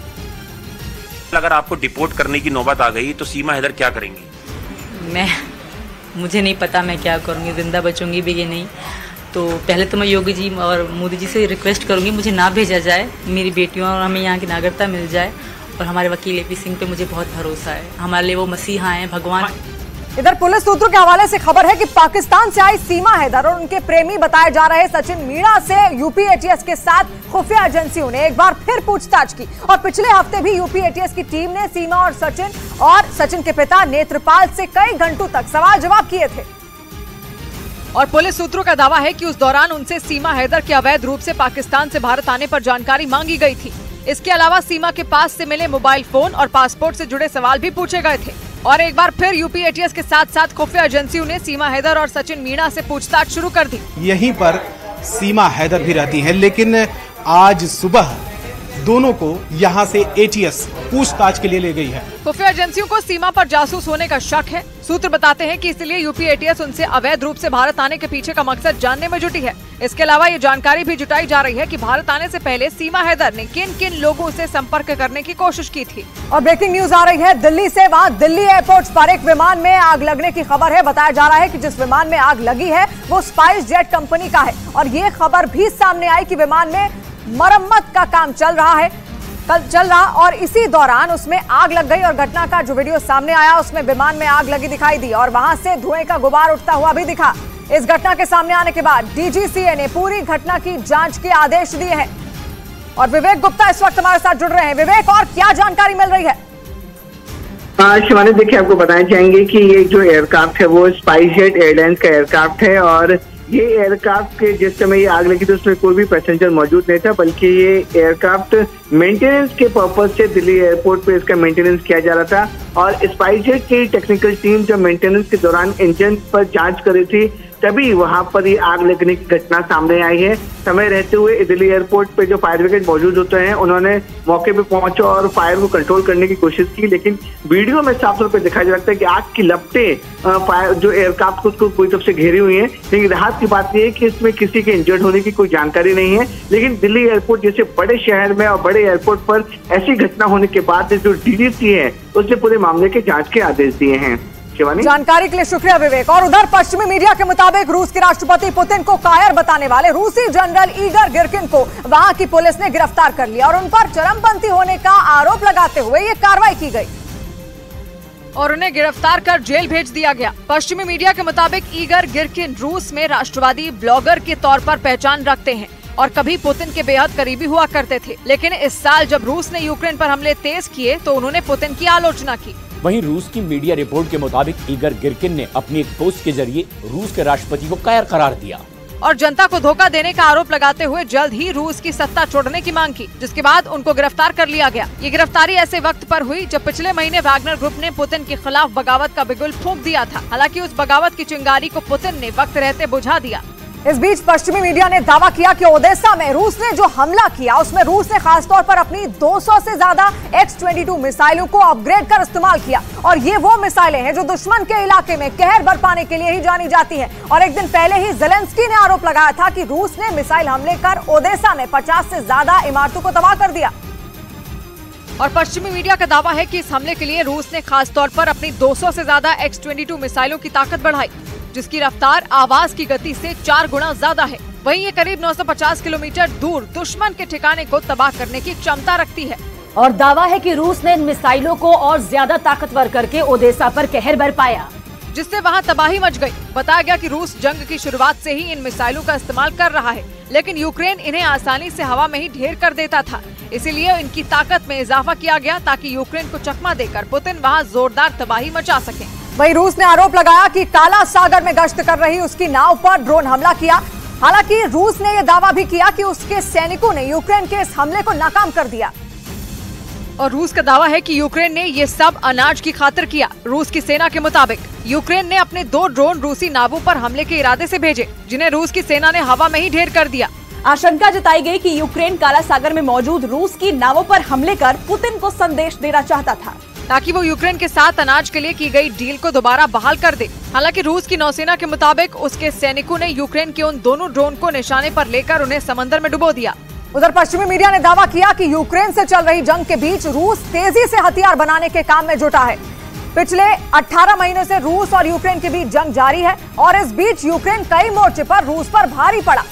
S14: अगर आपको डिपोर्ट करने की नौबत आ गई तो सीमा हैदर क्या करेंगी?
S13: मैं मुझे नहीं पता मैं क्या करूँगी, जिंदा बचूंगी भी ये नहीं। तो पहले तो मैं योगी जी और मोदी जी से रिक्वेस्ट करूँगी मुझे ना भेजा जाए, मेरी बेटियों और हमें यहाँ की नागरिकता मिल जाए। और हमारे वकील ए पी सिंह पे मुझे बहुत भरोसा है, हमारे लिए वो मसीहा हैं, भगवान।
S1: इधर पुलिस सूत्रों के हवाले से खबर है कि पाकिस्तान से आई सीमा हैदर और उनके प्रेमी बताए जा रहे सचिन मीणा से यूपी एटीएस के साथ खुफिया एजेंसियों ने एक बार फिर पूछताछ की। और पिछले हफ्ते भी यूपी एटीएस की टीम ने सीमा और सचिन और सचिन के पिता नेत्रपाल से कई घंटों तक सवाल जवाब किए थे।
S2: और पुलिस सूत्रों का दावा है कि उस दौरान उनसे सीमा हैदर के अवैध रूप से पाकिस्तान से भारत आने पर जानकारी मांगी गई थी। इसके अलावा सीमा के पास से मिले मोबाइल फोन और पासपोर्ट से जुड़े सवाल भी पूछे गए थे। और एक बार फिर यूपी एटीएस के साथ साथ खुफिया एजेंसियों ने सीमा हैदर और सचिन मीणा से पूछताछ शुरू कर दी।
S12: यहीं पर सीमा हैदर भी रहती हैं, लेकिन आज सुबह दोनों को यहां से एटीएस पूछताछ के लिए ले गई है।
S2: खुफिया एजेंसियों को सीमा पर जासूस होने का शक है। सूत्र बताते हैं कि इसलिए यूपी एटीएस उनसे अवैध रूप से भारत आने के पीछे का मकसद जानने में जुटी है। इसके अलावा ये जानकारी भी जुटाई जा रही है कि भारत आने से पहले सीमा हैदर ने किन किन लोगों से संपर्क करने की कोशिश की थी।
S1: और ब्रेकिंग न्यूज आ रही है दिल्ली से। वहाँ दिल्ली एयरपोर्ट पर एक विमान में आग लगने की खबर है। बताया जा रहा है कि जिस विमान में आग लगी है वो स्पाइस जेट कंपनी का है। और ये खबर भी सामने आई कि विमान में मरम्मत का काम चल रहा है। कल चल रहा और इसी दौरान उसमें आग लग गई और घटना का जो वीडियो सामने आया उसमें विमान में आग लगी दिखाई दी और वहां से धुएं का गुबार उठता हुआ भी दिखा। इस घटना के सामने आने के बाद डीजीसीए ने पूरी घटना की जांच के आदेश दिए हैं और विवेक गुप्ता इस वक्त हमारे साथ जुड़ रहे हैं। विवेक, और क्या जानकारी मिल रही है?
S15: शिवानी, देखिए आपको बताना चाहेंगे कि ये जो एयरक्राफ्ट है वो स्पाइसजेट एयरलाइंस का एयरक्राफ्ट है और ये एयरक्राफ्ट के जिस समय ये आग लगी तो उसमें कोई भी पैसेंजर मौजूद नहीं था, बल्कि ये एयरक्राफ्ट मेंटेनेंस के पर्पज से दिल्ली एयरपोर्ट पे इसका मेंटेनेंस किया जा रहा था और स्पाइसजेट की टेक्निकल टीम जब मेंटेनेंस के दौरान इंजन पर जांच कर रही थी तभी वहां पर ये आग लगने की घटना सामने आई है। समय रहते हुए दिल्ली एयरपोर्ट पे जो फायर ब्रिगेड मौजूद होते हैं उन्होंने मौके पे पहुंचा और फायर को कंट्रोल करने की कोशिश की, लेकिन वीडियो में साफ तौर पे दिखाई जा सकता है कि आग की लपटें फायर जो एयरक्राफ्ट को उसको पूरी तरफ से घेरी हुई है। लेकिन राहत की बात यह है कि इसमें किसी के इंजर्ड होने की कोई जानकारी नहीं है, लेकिन दिल्ली एयरपोर्ट जैसे बड़े शहर में और बड़े एयरपोर्ट पर ऐसी घटना होने के बाद जो डीजीसी है उसने पूरे मामले के जाँच के आदेश दिए हैं।
S1: जानकारी के लिए शुक्रिया विवेक। और उधर पश्चिमी मीडिया के मुताबिक रूस के राष्ट्रपति पुतिन को कायर बताने वाले रूसी जनरल ईगर गिरकिन को वहां की पुलिस ने गिरफ्तार कर लिया और उन पर चरमपंथी होने का आरोप लगाते हुए ये कार्रवाई की गई
S2: और उन्हें गिरफ्तार कर जेल भेज दिया गया। पश्चिमी मीडिया के मुताबिक ईगर गिरकिन रूस में राष्ट्रवादी ब्लॉगर के तौर पर पहचान रखते हैं और कभी पुतिन के बेहद करीबी हुआ करते थे, लेकिन इस साल जब रूस ने यूक्रेन पर हमले तेज किए तो उन्होंने पुतिन की आलोचना की।
S16: वहीं रूस की मीडिया रिपोर्ट के मुताबिक ईगर गिरकिन ने अपनी एक पोस्ट के जरिए रूस के राष्ट्रपति को कायर करार दिया
S2: और जनता को धोखा देने का आरोप लगाते हुए जल्द ही रूस की सत्ता छोड़ने की मांग की, जिसके बाद उनको गिरफ्तार कर लिया गया। ये गिरफ्तारी ऐसे वक्त पर हुई जब पिछले महीने वैगनर ग्रुप ने पुतिन के खिलाफ बगावत का बिगुल फूंक दिया था। हालांकि उस बगावत की चिंगारी को पुतिन ने वक्त रहते बुझा दिया।
S1: इस बीच पश्चिमी मीडिया ने दावा किया कि ओडेसा में रूस ने जो हमला किया उसमें रूस ने खासतौर पर अपनी दो सौ से ज्यादा एक्स बाईस मिसाइलों को अपग्रेड कर इस्तेमाल किया और ये वो मिसाइलें हैं जो दुश्मन के इलाके में कहर बरपाने के लिए ही जानी जाती हैं। और एक दिन पहले ही ज़ेलेंस्की ने आरोप लगाया था कि रूस ने मिसाइल हमले कर ओडेसा में पचास से ज्यादा इमारतों को तबाह कर दिया।
S2: और पश्चिमी मीडिया का दावा है कि इस हमले के लिए रूस ने खासतौर पर अपनी दो सौ से ज्यादा एक्स बाईस मिसाइलों की ताकत बढ़ाई, जिसकी रफ्तार आवाज की गति से चार गुना ज्यादा है। वहीं ये करीब नौ सौ पचास किलोमीटर दूर दुश्मन के ठिकाने को तबाह करने की क्षमता रखती है।
S8: और दावा है कि रूस ने इन मिसाइलों को और ज्यादा ताकतवर करके ओडेसा पर कहर बरपाया,
S2: जिससे वहां तबाही मच गई। बताया गया कि रूस जंग की शुरुआत से ही इन मिसाइलों का इस्तेमाल कर रहा है, लेकिन यूक्रेन इन्हें आसानी से हवा में ही ढेर कर देता था। इसीलिए इनकी ताकत में इजाफा किया गया ताकि यूक्रेन को चकमा देकर पुतिन वहां जोरदार तबाही मचा सके।
S1: वहीं रूस ने आरोप लगाया कि काला सागर में गश्त कर रही उसकी नाव पर ड्रोन हमला किया। हालांकि रूस ने यह दावा भी किया कि उसके सैनिकों ने यूक्रेन के इस हमले को नाकाम कर दिया
S2: और रूस का दावा है कि यूक्रेन ने ये सब अनाज की खातिर किया। रूस की सेना के मुताबिक यूक्रेन ने अपने दो ड्रोन रूसी नावों पर हमले के इरादे से भेजे, जिन्हें रूस की सेना ने हवा में ही ढेर कर दिया।
S7: आशंका जताई गई कि यूक्रेन काला सागर में मौजूद रूस की नावों पर हमले कर पुतिन को संदेश देना चाहता था
S2: ताकि वो यूक्रेन के साथ अनाज के लिए की गई डील को दोबारा बहाल कर दे। हालांकि रूस की नौसेना के मुताबिक उसके सैनिकों ने यूक्रेन के उन दोनों ड्रोन को निशाने पर लेकर उन्हें समंदर में डुबो दिया।
S1: उधर पश्चिमी मीडिया ने दावा किया कि यूक्रेन से चल रही जंग के बीच रूस तेजी से हथियार बनाने के काम में जुटा है। पिछले अठारह महीनों से रूस और यूक्रेन के बीच जंग जारी है और इस बीच यूक्रेन कई मोर्चे पर रूस पर भारी पड़ा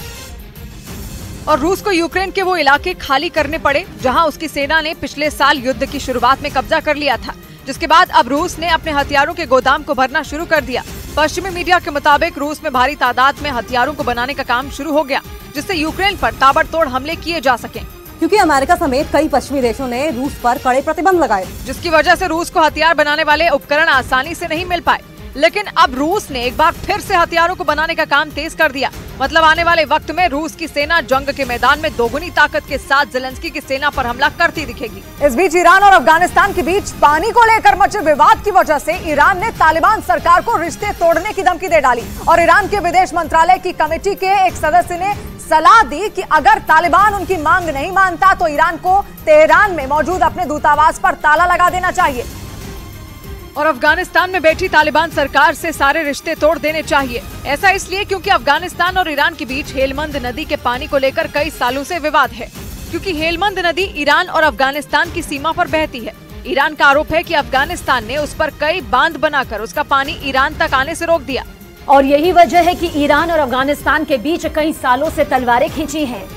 S2: और रूस को यूक्रेन के वो इलाके खाली करने पड़े जहां उसकी सेना ने पिछले साल युद्ध की शुरुआत में कब्जा कर लिया था, जिसके बाद अब रूस ने अपने हथियारों के गोदाम को भरना शुरू कर दिया। पश्चिमी मीडिया के मुताबिक रूस में भारी तादाद में हथियारों को बनाने का काम शुरू हो गया, जिससे यूक्रेन पर ताबड़तोड़ हमले किए जा सकें।
S11: क्योंकि अमेरिका समेत कई पश्चिमी देशों ने रूस पर कड़े प्रतिबंध लगाए,
S2: जिसकी वजह से रूस को हथियार बनाने वाले उपकरण आसानी से नहीं मिल पाए। लेकिन अब रूस ने एक बार फिर से हथियारों को बनाने का काम तेज कर दिया। मतलब आने वाले वक्त में रूस की सेना जंग के मैदान में दोगुनी ताकत के साथ ज़ेलेंस्की की सेना पर हमला करती दिखेगी।
S1: इस बीच ईरान और अफगानिस्तान के बीच पानी को लेकर मचे विवाद की वजह से ईरान ने तालिबान सरकार को रिश्ते तोड़ने की धमकी दे डाली और ईरान के विदेश मंत्रालय की कमेटी के एक सदस्य ने सलाह दी कि अगर तालिबान उनकी मांग नहीं मानता तो ईरान को तेहरान में मौजूद अपने दूतावास पर ताला लगा देना चाहिए
S2: और अफगानिस्तान में बैठी तालिबान सरकार से सारे रिश्ते तोड़ देने चाहिए। ऐसा इसलिए क्योंकि अफगानिस्तान और ईरान के बीच हेलमंद नदी के पानी को लेकर कई सालों से विवाद है, क्योंकि हेलमंद नदी ईरान और अफगानिस्तान की सीमा पर बहती है। ईरान का आरोप है कि अफगानिस्तान ने उस पर कई बांध बनाकर उसका पानी ईरान तक आने से रोक दिया
S8: और यही वजह है कि ईरान और अफगानिस्तान के बीच कई सालों से तलवारें खींची हैं।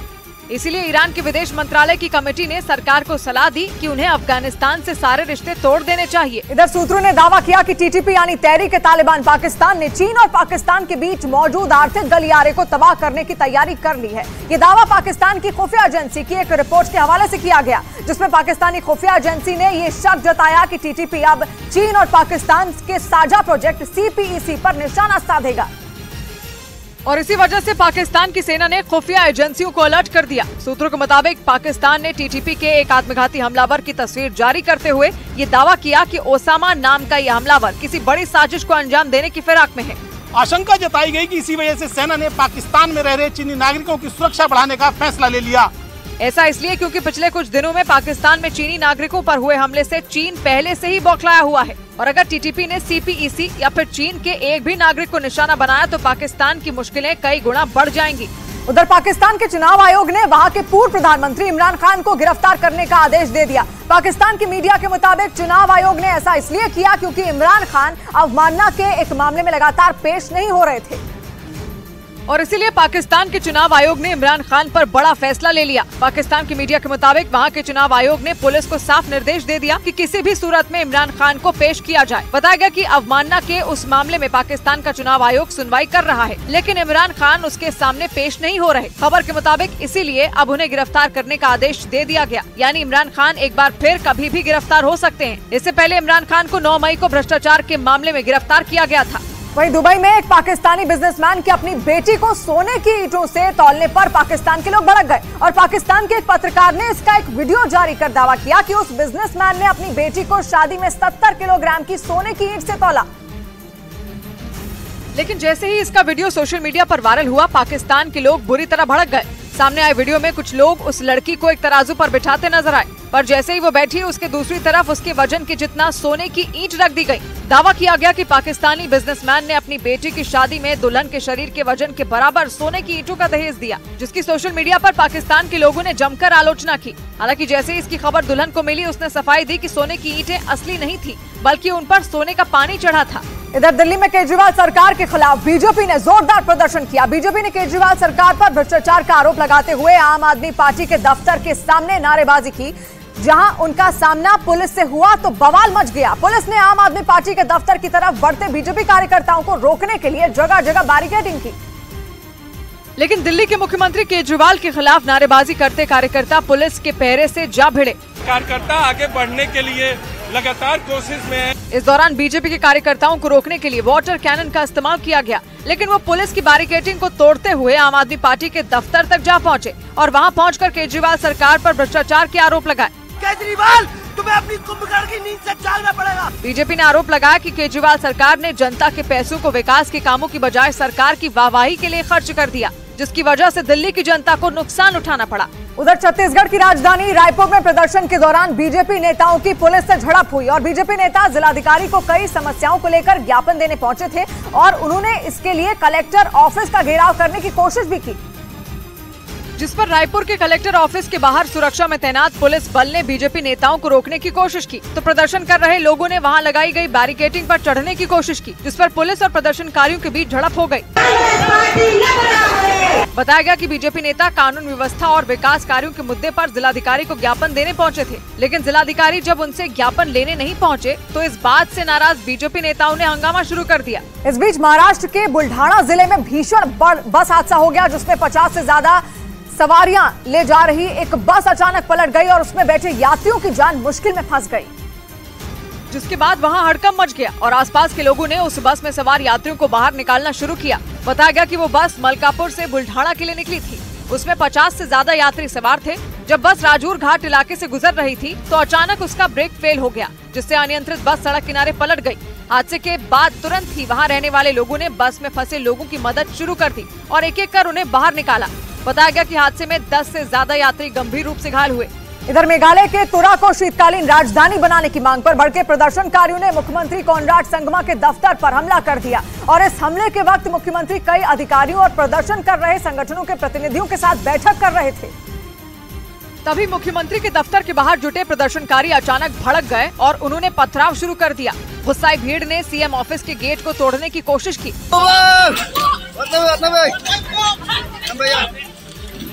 S2: इसीलिए ईरान के विदेश मंत्रालय की कमेटी ने सरकार को सलाह दी कि उन्हें अफगानिस्तान से सारे रिश्ते तोड़ देने चाहिए।
S1: इधर सूत्रों ने दावा किया कि टीटीपी यानी तहरीक तालिबान पाकिस्तान ने चीन और पाकिस्तान के बीच मौजूद आर्थिक गलियारे को तबाह करने की तैयारी कर ली है। ये दावा पाकिस्तान की खुफिया एजेंसी की एक रिपोर्ट के हवाले से किया गया, जिसमें पाकिस्तानी खुफिया एजेंसी ने ये शक जताया कि टीटीपी अब चीन और पाकिस्तान के साझा प्रोजेक्ट सीपीईसी पर निशाना साधेगा।
S2: और इसी वजह से पाकिस्तान की सेना ने खुफिया एजेंसियों को अलर्ट कर दिया। सूत्रों के मुताबिक पाकिस्तान ने टीटीपी के एक आत्मघाती हमलावर की तस्वीर जारी करते हुए ये दावा किया कि ओसामा नाम का यह हमलावर किसी बड़ी साजिश को अंजाम देने की फिराक में है।
S12: आशंका जताई गई कि इसी वजह से सेना ने पाकिस्तान में रह रहे चीनी नागरिकों की सुरक्षा बढ़ाने का फैसला ले लिया।
S2: ऐसा इसलिए क्योंकि पिछले कुछ दिनों में पाकिस्तान में चीनी नागरिकों पर हुए हमले से चीन पहले से ही बौखलाया हुआ है और अगर टीटीपी ने सीपीईसी या फिर चीन के एक भी नागरिक को निशाना बनाया तो पाकिस्तान की मुश्किलें कई गुना बढ़ जाएंगी।
S1: उधर पाकिस्तान के चुनाव आयोग ने वहां के पूर्व प्रधानमंत्री इमरान खान को गिरफ्तार करने का आदेश दे दिया। पाकिस्तान की मीडिया के मुताबिक चुनाव आयोग ने ऐसा इसलिए किया क्योंकि इमरान खान अवमानना के एक मामले में लगातार पेश नहीं हो रहे थे
S2: और इसीलिए पाकिस्तान के चुनाव आयोग ने इमरान खान पर बड़ा फैसला ले लिया। पाकिस्तान की मीडिया के मुताबिक वहां के चुनाव आयोग ने पुलिस को साफ निर्देश दे दिया कि किसी भी सूरत में इमरान खान को पेश किया जाए। बताया गया कि अवमानना के उस मामले में पाकिस्तान का चुनाव आयोग सुनवाई कर रहा है, लेकिन इमरान खान उसके सामने पेश नहीं हो रहे। खबर के मुताबिक इसीलिए अब उन्हें गिरफ्तार करने का आदेश दे दिया गया, यानी इमरान खान एक बार फिर कभी भी गिरफ्तार हो सकते हैं। इससे पहले इमरान खान को नौ मई को भ्रष्टाचार के मामले में गिरफ्तार किया गया था।
S1: वहीं दुबई में एक पाकिस्तानी बिजनेसमैन की अपनी बेटी को सोने की ईंटों से तौलने पर पाकिस्तान के लोग भड़क गए और पाकिस्तान के एक पत्रकार ने इसका एक वीडियो जारी कर दावा किया कि उस बिजनेसमैन ने अपनी बेटी को शादी में सत्तर किलोग्राम की सोने की ईंट से तौला।
S2: लेकिन जैसे ही इसका वीडियो सोशल मीडिया पर वायरल हुआ, पाकिस्तान के लोग बुरी तरह भड़क गए। सामने आए वीडियो में कुछ लोग उस लड़की को एक तराजू पर बिठाते नजर आए, पर जैसे ही वो बैठी उसके दूसरी तरफ उसके वजन के जितना सोने की ईंट रख दी गई। दावा किया गया कि पाकिस्तानी बिजनेसमैन ने अपनी बेटी की शादी में दुल्हन के शरीर के वजन के बराबर सोने की ईंटों का दहेज दिया, जिसकी सोशल मीडिया पर पाकिस्तान के लोगों ने जमकर आलोचना की। हालांकि जैसे ही इसकी खबर दुल्हन को मिली, उसने सफाई दी कि सोने की ईंटें असली नहीं थी, बल्कि उन पर सोने का पानी चढ़ा था।
S1: इधर दिल्ली में केजरीवाल सरकार के खिलाफ बीजेपी ने जोरदार प्रदर्शन किया। बीजेपी ने केजरीवाल सरकार पर भ्रष्टाचार का आरोप लगाते हुए आम आदमी पार्टी के दफ्तर के सामने नारेबाजी की। जहां उनका सामना पुलिस से हुआ तो बवाल मच गया। पुलिस ने आम आदमी पार्टी के दफ्तर की तरफ बढ़ते बीजेपी कार्यकर्ताओं को रोकने के लिए जगह जगह बैरिकेडिंग की।
S2: लेकिन दिल्ली के मुख्यमंत्री केजरीवाल के खिलाफ नारेबाजी करते कार्यकर्ता पुलिस के पहरे से जा भिड़े।
S17: कार्यकर्ता आगे बढ़ने के लिए लगातार कोशिश में है।
S2: इस दौरान बीजेपी के कार्यकर्ताओं को रोकने के लिए वाटर कैनन का इस्तेमाल किया गया, लेकिन वो पुलिस की बैरिकेडिंग को तोड़ते हुए आम आदमी पार्टी के दफ्तर तक जा पहुंचे और वहां पहुंचकर केजरीवाल सरकार पर भ्रष्टाचार के आरोप लगाए।
S18: केजरीवाल, तुम्हें अपनी कुंभकर्ण की नींद से जागना पड़ेगा।
S2: बीजेपी ने आरोप लगाया कि केजरीवाल सरकार ने जनता के पैसों को विकास के कामों की बजाय सरकार की वाहवाही के लिए खर्च कर दिया, जिसकी वजह से दिल्ली की जनता को नुकसान उठाना पड़ा।
S1: उधर छत्तीसगढ़ की राजधानी रायपुर में प्रदर्शन के दौरान बीजेपी नेताओं की पुलिस से झड़प हुई और बीजेपी नेता जिलाधिकारी को कई समस्याओं को लेकर ज्ञापन देने पहुंचे थे और उन्होंने इसके लिए कलेक्टर ऑफिस का घेराव करने की कोशिश भी की,
S2: जिस पर रायपुर के कलेक्टर ऑफिस के बाहर सुरक्षा में तैनात पुलिस बल ने बीजेपी नेताओं को रोकने की कोशिश की तो प्रदर्शन कर रहे लोगों ने वहां लगाई गई बैरिकेडिंग पर चढ़ने की कोशिश की, जिस पर पुलिस और प्रदर्शनकारियों के बीच झड़प हो गई। बताया गया कि बीजेपी नेता कानून व्यवस्था और विकास कार्यों के मुद्दे पर जिलाधिकारी को ज्ञापन देने पहुंचे थे, लेकिन जिलाधिकारी जब उनसे ज्ञापन लेने नहीं पहुंचे तो इस बात से नाराज बीजेपी नेताओं ने हंगामा शुरू कर दिया।
S1: इस बीच महाराष्ट्र के बुल्ढाना जिले में भीषण बस हादसा हो गया, जिसमें पचास से ज्यादा सवारियां ले जा रही एक बस अचानक पलट गई और उसमें बैठे यात्रियों की जान मुश्किल में फंस गई,
S2: जिसके बाद वहां हड़कंप मच गया और आसपास के लोगों ने उस बस में सवार यात्रियों को बाहर निकालना शुरू किया। बताया गया कि वो बस मलकापुर से बुल्ढाना के लिए निकली थी। उसमें पचास से ज्यादा यात्री सवार थे। जब बस राजूर घाट इलाके से गुजर रही थी तो अचानक उसका ब्रेक फेल हो गया, जिससे अनियंत्रित बस सड़क किनारे पलट गई। हादसे के बाद तुरंत ही वहां रहने वाले लोगों ने बस में फंसे लोगों की मदद शुरू कर दी और एक एक कर उन्हें बाहर निकाला। बताया गया कि हादसे में दस से ज्यादा यात्री गंभीर रूप से घायल हुए।
S1: इधर मेघालय के तुरा को शीतकालीन राजधानी बनाने की मांग पर भड़के प्रदर्शनकारियों ने मुख्यमंत्री कोनराड संगमा के दफ्तर पर हमला कर दिया और इस हमले के वक्त मुख्यमंत्री कई अधिकारियों और प्रदर्शन कर रहे संगठनों के प्रतिनिधियों के साथ बैठक कर रहे थे।
S2: तभी मुख्यमंत्री के दफ्तर के बाहर जुटे प्रदर्शनकारी अचानक भड़क गए और उन्होंने पथराव शुरू कर दिया। गुस्साई भीड़ ने सीएम ऑफिस के गेट को तोड़ने की कोशिश की।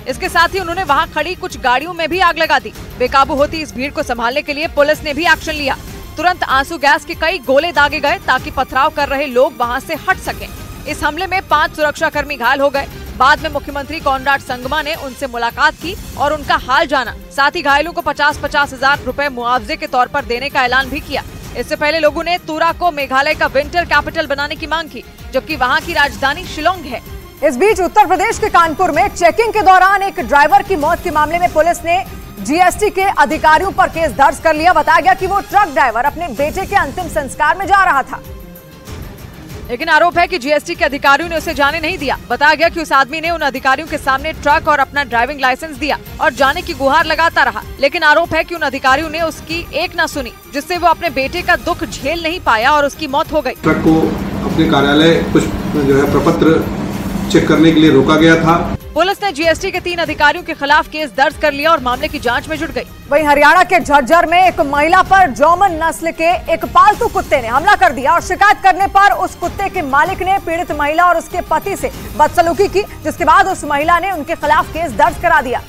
S2: इसके साथ ही उन्होंने वहां खड़ी कुछ गाड़ियों में भी आग लगा दी। बेकाबू होती इस भीड़ को संभालने के लिए पुलिस ने भी एक्शन लिया। तुरंत आंसू गैस के कई गोले दागे गए ताकि पथराव कर रहे लोग वहां से हट सकें। इस हमले में पांच सुरक्षाकर्मी घायल हो गए। बाद में मुख्यमंत्री कॉनराड संगमा ने उनसे मुलाकात की और उनका हाल जाना। साथ ही घायलों को पचास पचास हजार रुपए मुआवजे के तौर पर देने का ऐलान भी किया। इससे पहले लोगों ने तुरा को मेघालय का विंटर कैपिटल बनाने की मांग की, जबकि वहां की राजधानी शिलोंग है।
S1: इस बीच उत्तर प्रदेश के कानपुर में चेकिंग के दौरान एक ड्राइवर की मौत के मामले में पुलिस ने जीएसटी के अधिकारियों पर केस दर्ज कर लिया। बताया गया कि वो ट्रक ड्राइवर अपने बेटे के अंतिम संस्कार में जा रहा था, लेकिन आरोप है कि जीएसटी के अधिकारियों ने उसे जाने नहीं दिया। बताया गया कि उस आदमी ने उन अधिकारियों के सामने ट्रक और अपना ड्राइविंग लाइसेंस दिया और जाने की गुहार लगाता रहा, लेकिन आरोप है कि उन अधिकारियों ने उसकी एक न सुनी, जिससे वो अपने बेटे का दुख झेल नहीं पाया और उसकी मौत हो गई।
S19: ट्रक को अपने कार्यालय कुछ जो है प्रपत्र चेक करने के लिए रोका गया था।
S2: पुलिस ने जीएसटी के तीन अधिकारियों के खिलाफ केस दर्ज कर लिया और मामले की जांच में जुट गई।
S1: वहीं हरियाणा के झज्जर में एक महिला पर जौमन नस्ल के एक पालतू कुत्ते ने हमला कर दिया और शिकायत करने पर उस कुत्ते के मालिक ने पीड़ित महिला और उसके पति से बदसलूकी की, जिसके बाद उस महिला ने उनके खिलाफ केस दर्ज करा दिया।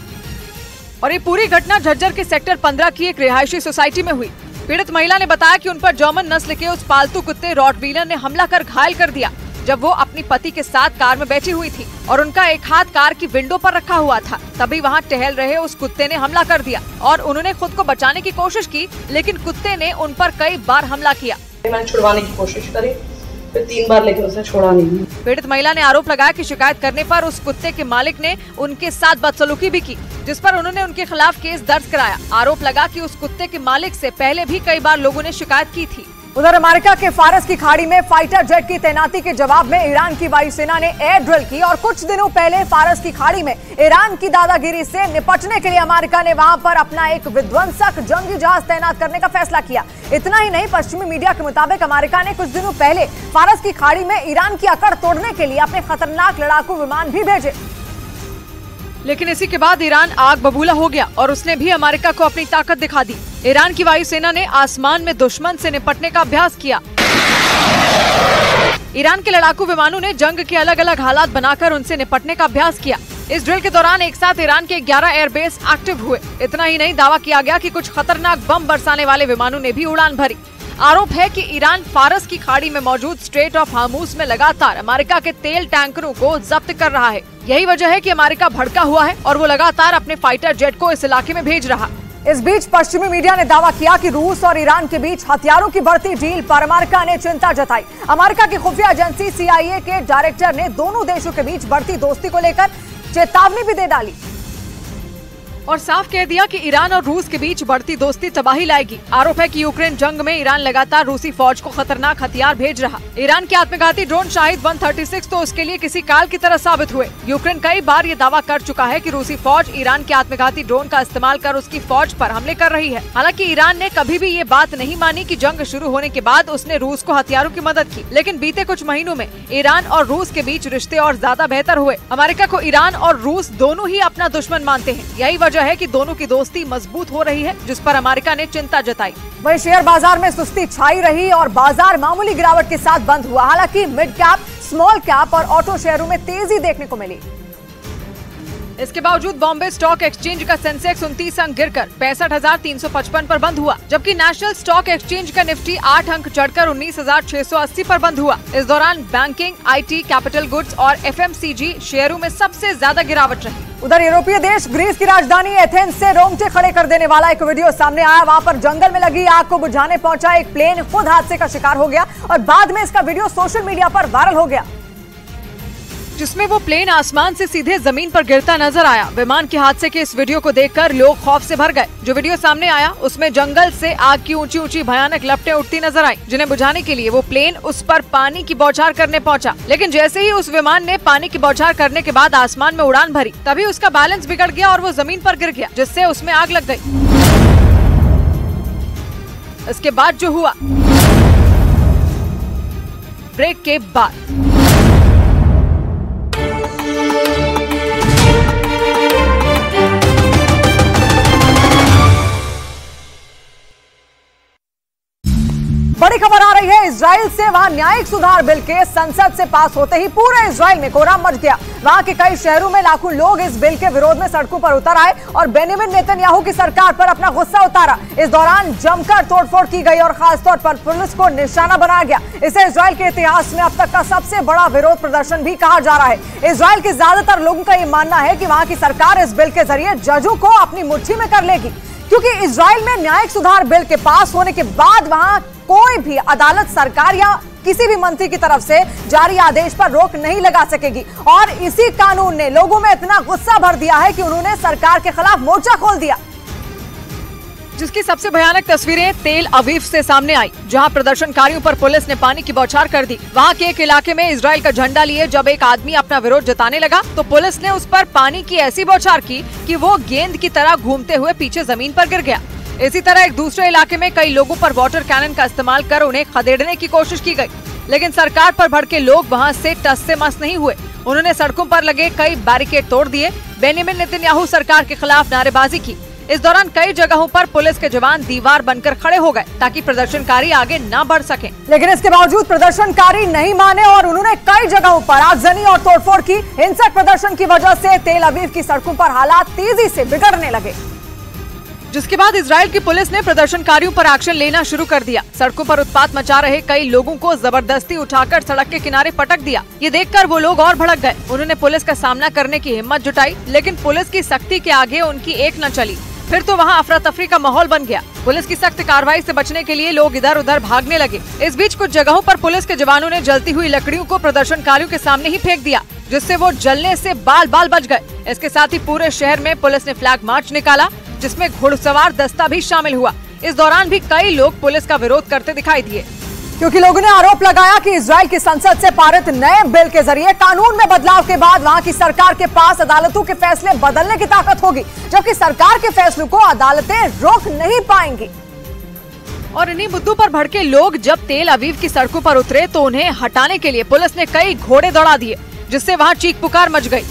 S2: और ये पूरी घटना झज्जर के सेक्टर पंद्रह की एक रिहायशी सोसाइटी में हुई। पीड़ित महिला ने बताया कि उन पर जौमन नस्ल के उस पालतू कुत्ते रॉटवीलर ने हमला कर घायल कर दिया, जब वो अपनी पति के साथ कार में बैठी हुई थी और उनका एक हाथ कार की विंडो पर रखा हुआ था। तभी वहां टहल रहे उस कुत्ते ने हमला कर दिया और उन्होंने खुद को बचाने की कोशिश की, लेकिन कुत्ते ने उन पर कई बार हमला किया।
S20: मैंने छुड़वाने की कोशिश करी, फिर तीन बार, लेकिन उसने छोड़ा नहीं।
S2: पीड़ित महिला ने आरोप लगाया कि शिकायत करने पर उस कुत्ते के मालिक ने उनके साथ बदसलूकी भी की, जिस पर उन्होंने उनके खिलाफ केस दर्ज कराया। आरोप लगा कि उस कुत्ते के मालिक से पहले भी कई बार लोगों ने शिकायत की थी।
S1: उधर अमेरिका के फारस की खाड़ी में फाइटर जेट की तैनाती के जवाब में ईरान की वायुसेना ने एयर ड्रिल की और कुछ दिनों पहले फारस की खाड़ी में ईरान की दादागिरी से निपटने के लिए अमेरिका ने वहां पर अपना एक विध्वंसक जंगी जहाज तैनात करने का फैसला किया। इतना ही नहीं, पश्चिमी मीडिया के मुताबिक अमेरिका ने कुछ दिनों पहले फारस की खाड़ी में ईरान की अकड़ तोड़ने के लिए अपने खतरनाक लड़ाकू विमान भी भेजे।
S2: लेकिन इसी के बाद ईरान आग बबूला हो गया और उसने भी अमेरिका को अपनी ताकत दिखा दी। ईरान की वायुसेना ने आसमान में दुश्मन से निपटने का अभ्यास किया। ईरान के लड़ाकू विमानों ने जंग के अलग अलग हालात बनाकर उनसे निपटने का अभ्यास किया। इस ड्रिल के दौरान एक साथ ईरान के ग्यारह एयरबेस एक्टिव हुए। इतना ही नहीं, दावा किया गया कि कुछ खतरनाक बम बरसाने वाले विमानों ने भी उड़ान भरी। आरोप है कि ईरान फारस की खाड़ी में मौजूद स्ट्रेट ऑफ हार्मूज में लगातार अमेरिका के तेल टैंकरों को जब्त कर रहा है। यही वजह है कि अमेरिका भड़का हुआ है और वो लगातार अपने फाइटर जेट को इस इलाके में भेज रहा।
S1: इस बीच पश्चिमी मीडिया ने दावा किया कि रूस और ईरान के बीच हथियारों की बढ़ती डील पर अमेरिका ने चिंता जताई। अमेरिका की खुफिया एजेंसी सीआईए के डायरेक्टर ने दोनों देशों के बीच बढ़ती दोस्ती को लेकर चेतावनी भी दे डाली
S2: और साफ कह दिया कि ईरान और रूस के बीच बढ़ती दोस्ती तबाही लाएगी। आरोप है कि यूक्रेन जंग में ईरान लगातार रूसी फौज को खतरनाक हथियार भेज रहा। ईरान के आत्मघाती ड्रोन शाहिद एक सौ छत्तीस तो उसके लिए किसी काल की तरह साबित हुए। यूक्रेन कई बार ये दावा कर चुका है कि रूसी फौज ईरान के आत्मघाती ड्रोन का इस्तेमाल कर उसकी फौज पर हमले कर रही है। हालांकि ईरान ने कभी भी ये बात नहीं मानी कि जंग शुरू होने के बाद उसने रूस को हथियारों की मदद की, लेकिन बीते कुछ महीनों में ईरान और रूस के बीच रिश्ते और ज्यादा बेहतर हुए। अमेरिका को ईरान और रूस दोनों ही अपना दुश्मन मानते हैं। यही वजह है कि दोनों की दोस्ती मजबूत हो रही है, जिस पर अमेरिका ने चिंता जताई।
S1: वहीं शेयर बाजार में सुस्ती छाई रही और बाजार मामूली गिरावट के साथ बंद हुआ। हालांकि मिड कैप, स्मॉल कैप और ऑटो शेयरों में तेजी देखने को मिली।
S2: इसके बावजूद बॉम्बे स्टॉक एक्सचेंज का सेंसेक्स उनतीस अंक गिरकर पैंसठ हजार तीन सौ पचपन पर बंद हुआ, जबकि नेशनल स्टॉक एक्सचेंज का निफ्टी आठ अंक चढ़कर उन्नीस हजार छह सौ अस्सी पर बंद हुआ। इस दौरान बैंकिंग, आईटी, कैपिटल गुड्स और एफएमसीजी शेयरों में सबसे ज्यादा गिरावट रही।
S1: उधर यूरोपीय देश ग्रीस की राजधानी एथेंस से रोंगटे खड़े कर देने वाला एक वीडियो सामने आया। वहां पर जंगल में लगी आग को बुझाने पहुंचा एक प्लेन खुद हादसे का शिकार हो गया और बाद में इसका वीडियो सोशल मीडिया पर वायरल हो गया,
S2: जिसमें वो प्लेन आसमान से सीधे जमीन पर गिरता नजर आया। विमान के हादसे के इस वीडियो को देखकर लोग खौफ से भर गए। जो वीडियो सामने आया उसमें जंगल से आग की ऊंची ऊंची भयानक लपटें उठती नजर आई, जिन्हें बुझाने के लिए वो प्लेन उस पर पानी की बौछार करने पहुंचा। लेकिन जैसे ही उस विमान ने पानी की बौछार करने के बाद आसमान में उड़ान भरी, तभी उसका बैलेंस बिगड़ गया और वो जमीन पर गिर गया, जिससे उसमें आग लग गई। इसके बाद जो हुआ, ब्रेक के बाद
S1: बड़ी खबर आ रही है इजराइल से वहां न्यायिक सुधार बिल के संसद से पास होते ही पूरे इजराइल में कोहराम मच गया। वहां के कई शहरों में लाखों लोग इस बिल के विरोध में सड़कों पर उतर आए और बेंजामिन नेतन्याहू की सरकार पर अपना गुस्सा उतारा। इस दौरान जमकर तोड़फोड़ की गई और खासतौर पर पुलिस को निशाना बनाया गया। इसे इजराइल के इतिहास में अब तक का सबसे बड़ा विरोध प्रदर्शन भी कहा जा रहा है। इजराइल के ज्यादातर लोगों का ये मानना है कि वहां की सरकार इस बिल के जरिए जजों को अपनी मुट्ठी में कर लेगी, क्योंकि इजराइल में न्यायिक सुधार बिल के पास होने के बाद वहां कोई भी अदालत सरकार या किसी भी मंत्री की तरफ से जारी आदेश पर रोक नहीं लगा सकेगी। और इसी कानून ने लोगों में इतना गुस्सा भर दिया है कि उन्होंने सरकार के खिलाफ मोर्चा खोल दिया।
S2: जिसकी सबसे भयानक तस्वीरें तेल अवीव से सामने आई, जहां प्रदर्शनकारियों पर पुलिस ने पानी की बौछार कर दी। वहां के एक इलाके में इजराइल का झंडा लिए जब एक आदमी अपना विरोध जताने लगा तो पुलिस ने उस पर पानी की ऐसी बौछार की कि वो गेंद की तरह घूमते हुए पीछे जमीन पर गिर गया। इसी तरह एक दूसरे इलाके में कई लोगों पर वाटर कैनन का इस्तेमाल कर उन्हें खदेड़ने की कोशिश की गई, लेकिन सरकार पर भड़के लोग वहां से टस से मस नहीं हुए। उन्होंने सड़कों पर लगे कई बैरिकेड तोड़ दिए, बेंजामिन नेतन्याहू सरकार के खिलाफ नारेबाजी की। इस दौरान कई जगहों पर पुलिस के जवान दीवार बनकर खड़े हो गए ताकि प्रदर्शनकारी आगे न बढ़ सके,
S1: लेकिन इसके बावजूद प्रदर्शनकारी नहीं माने और उन्होंने कई जगहों पर आगजनी और तोड़फोड़ की। हिंसक प्रदर्शन की वजह से तेल अवीव की सड़कों पर हालात तेजी से बिगड़ने लगे,
S2: जिसके बाद इजराइल की पुलिस ने प्रदर्शनकारियों पर एक्शन लेना शुरू कर दिया। सड़कों पर उत्पात मचा रहे कई लोगों को जबरदस्ती उठाकर सड़क के किनारे पटक दिया। ये देखकर वो लोग और भड़क गए। उन्होंने पुलिस का सामना करने की हिम्मत जुटाई, लेकिन पुलिस की सख्ती के आगे उनकी एक न चली। फिर तो वहाँ अफरा तफरी का माहौल बन गया। पुलिस की सख्त कार्रवाई से बचने के लिए लोग इधर उधर भागने लगे। इस बीच कुछ जगहों पर पुलिस के जवानों ने जलती हुई लकड़ियों को प्रदर्शनकारियों के सामने ही फेंक दिया, जिससे वो जलने से बाल बाल बच गए। इसके साथ ही पूरे शहर में पुलिस ने फ्लैग मार्च निकाला, जिसमें घुड़सवार दस्ता भी शामिल हुआ। इस दौरान भी कई लोग पुलिस का विरोध करते दिखाई दिए,
S1: क्योंकि लोगों ने आरोप लगाया कि इजराइल की संसद से पारित नए बिल के जरिए कानून में बदलाव के बाद वहां की सरकार के पास अदालतों के फैसले बदलने की ताकत होगी, जबकि सरकार के फैसलों को अदालतें रोक नहीं पाएंगी।
S2: और इन्हीं मुद्दों पर भड़के लोग जब तेल अवीव की सड़कों पर उतरे तो उन्हें हटाने के लिए पुलिस ने कई घोड़े दौड़ा दिए, जिससे वहां चीख पुकार मच गई।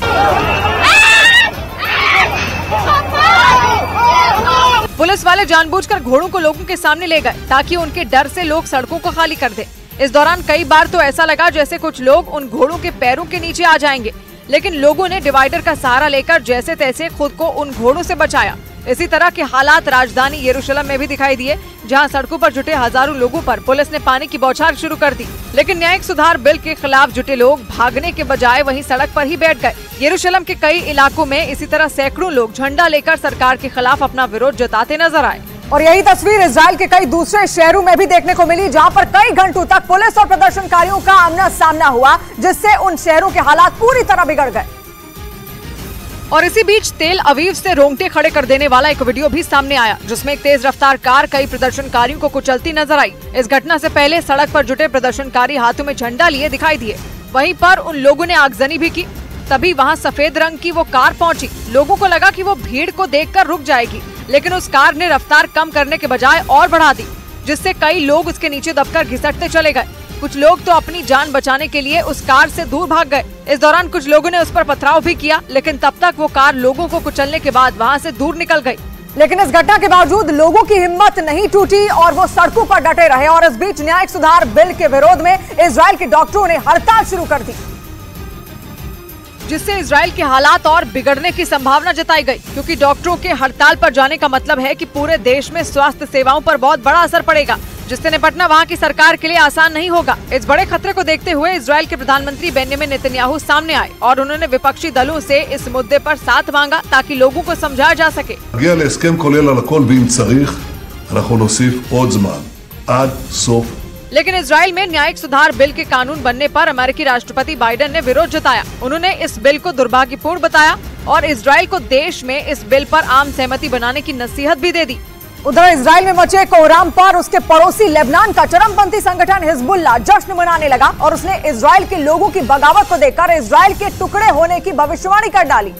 S2: पुलिस वाले जानबूझकर घोड़ों को लोगों के सामने ले गए ताकि उनके डर से लोग सड़कों को खाली कर दे। इस दौरान कई बार तो ऐसा लगा जैसे कुछ लोग उन घोड़ों के पैरों के नीचे आ जाएंगे, लेकिन लोगों ने डिवाइडर का सहारा लेकर जैसे तैसे खुद को उन घोड़ों से बचाया। इसी तरह के हालात राजधानी यरूशलेम में भी दिखाई दिए, जहां सड़कों पर जुटे हजारों लोगों पर पुलिस ने पानी की बौछार शुरू कर दी। लेकिन न्यायिक सुधार बिल के खिलाफ जुटे लोग भागने के बजाय वहीं सड़क पर ही बैठ गए। यरूशलेम के कई इलाकों में इसी तरह सैकड़ों लोग झंडा लेकर सरकार के खिलाफ अपना विरोध जताते नजर आए।
S1: और यही तस्वीर इजराइल के कई दूसरे शहरों में भी देखने को मिली, जहां पर कई घंटों तक पुलिस और प्रदर्शनकारियों का आमना सामना हुआ, जिससे उन शहरों के हालात पूरी तरह बिगड़ गए।
S2: और इसी बीच तेल अवीव से रोंगटे खड़े कर देने वाला एक वीडियो भी सामने आया, जिसमें एक तेज रफ्तार कार कई प्रदर्शनकारियों को कुचलती नजर आई। इस घटना से पहले सड़क पर जुटे प्रदर्शनकारी हाथों में झंडा लिए दिखाई दिए। वहीं पर उन लोगों ने आगजनी भी की। तभी वहां सफेद रंग की वो कार पहुंची। लोगों को लगा कि वो भीड़ को देखकर रुक जाएगी, लेकिन उस कार ने रफ्तार कम करने के बजाय और बढ़ा दी, जिससे कई लोग उसके नीचे दबकर घिसटते चले गए। कुछ लोग तो अपनी जान बचाने के लिए उस कार से दूर भाग गए। इस दौरान कुछ लोगों ने उस पर पथराव भी किया, लेकिन तब तक वो कार लोगों को कुचलने के बाद वहां से दूर निकल गई।
S1: लेकिन इस घटना के बावजूद लोगों की हिम्मत नहीं टूटी और वो सड़कों पर डटे रहे। और इस बीच न्यायिक सुधार बिल के विरोध में इजराइल के डॉक्टरों ने हड़ताल शुरू कर दी,
S2: जिससे इजराइल के हालात और बिगड़ने की संभावना जताई गई, क्योंकि डॉक्टरों के हड़ताल पर जाने का मतलब है कि पूरे देश में स्वास्थ्य सेवाओं पर बहुत बड़ा असर पड़ेगा, जिससे निपटना वहां की सरकार के लिए आसान नहीं होगा। इस बड़े खतरे को देखते हुए इजराइल के प्रधानमंत्री बेंजामिन नेतन्याहू सामने आए और उन्होंने विपक्षी दलों से इस मुद्दे पर साथ मांगा ताकि लोगों को समझाया जा सके।
S21: נגיע להסכם כולל על הכל, ואם צריך אנחנו נוסיף עוד זמן עד סוף।
S2: लेकिन इजराइल में न्यायिक सुधार बिल के कानून बनने पर अमेरिकी राष्ट्रपति बाइडेन ने विरोध जताया। उन्होंने इस बिल को दुर्भाग्यपूर्ण बताया और इजराइल को देश में इस बिल पर आम सहमति बनाने की नसीहत भी दे दी।
S1: उधर इजराइल में मचे कोहराम पर उसके पड़ोसी लेबनान का चरमपंथी संगठन हिजबुल्लाह जश्न मनाने लगा और उसने इजराइल के लोगों की बगावत को देखकर इजराइल के टुकड़े होने की भविष्यवाणी कर डाली।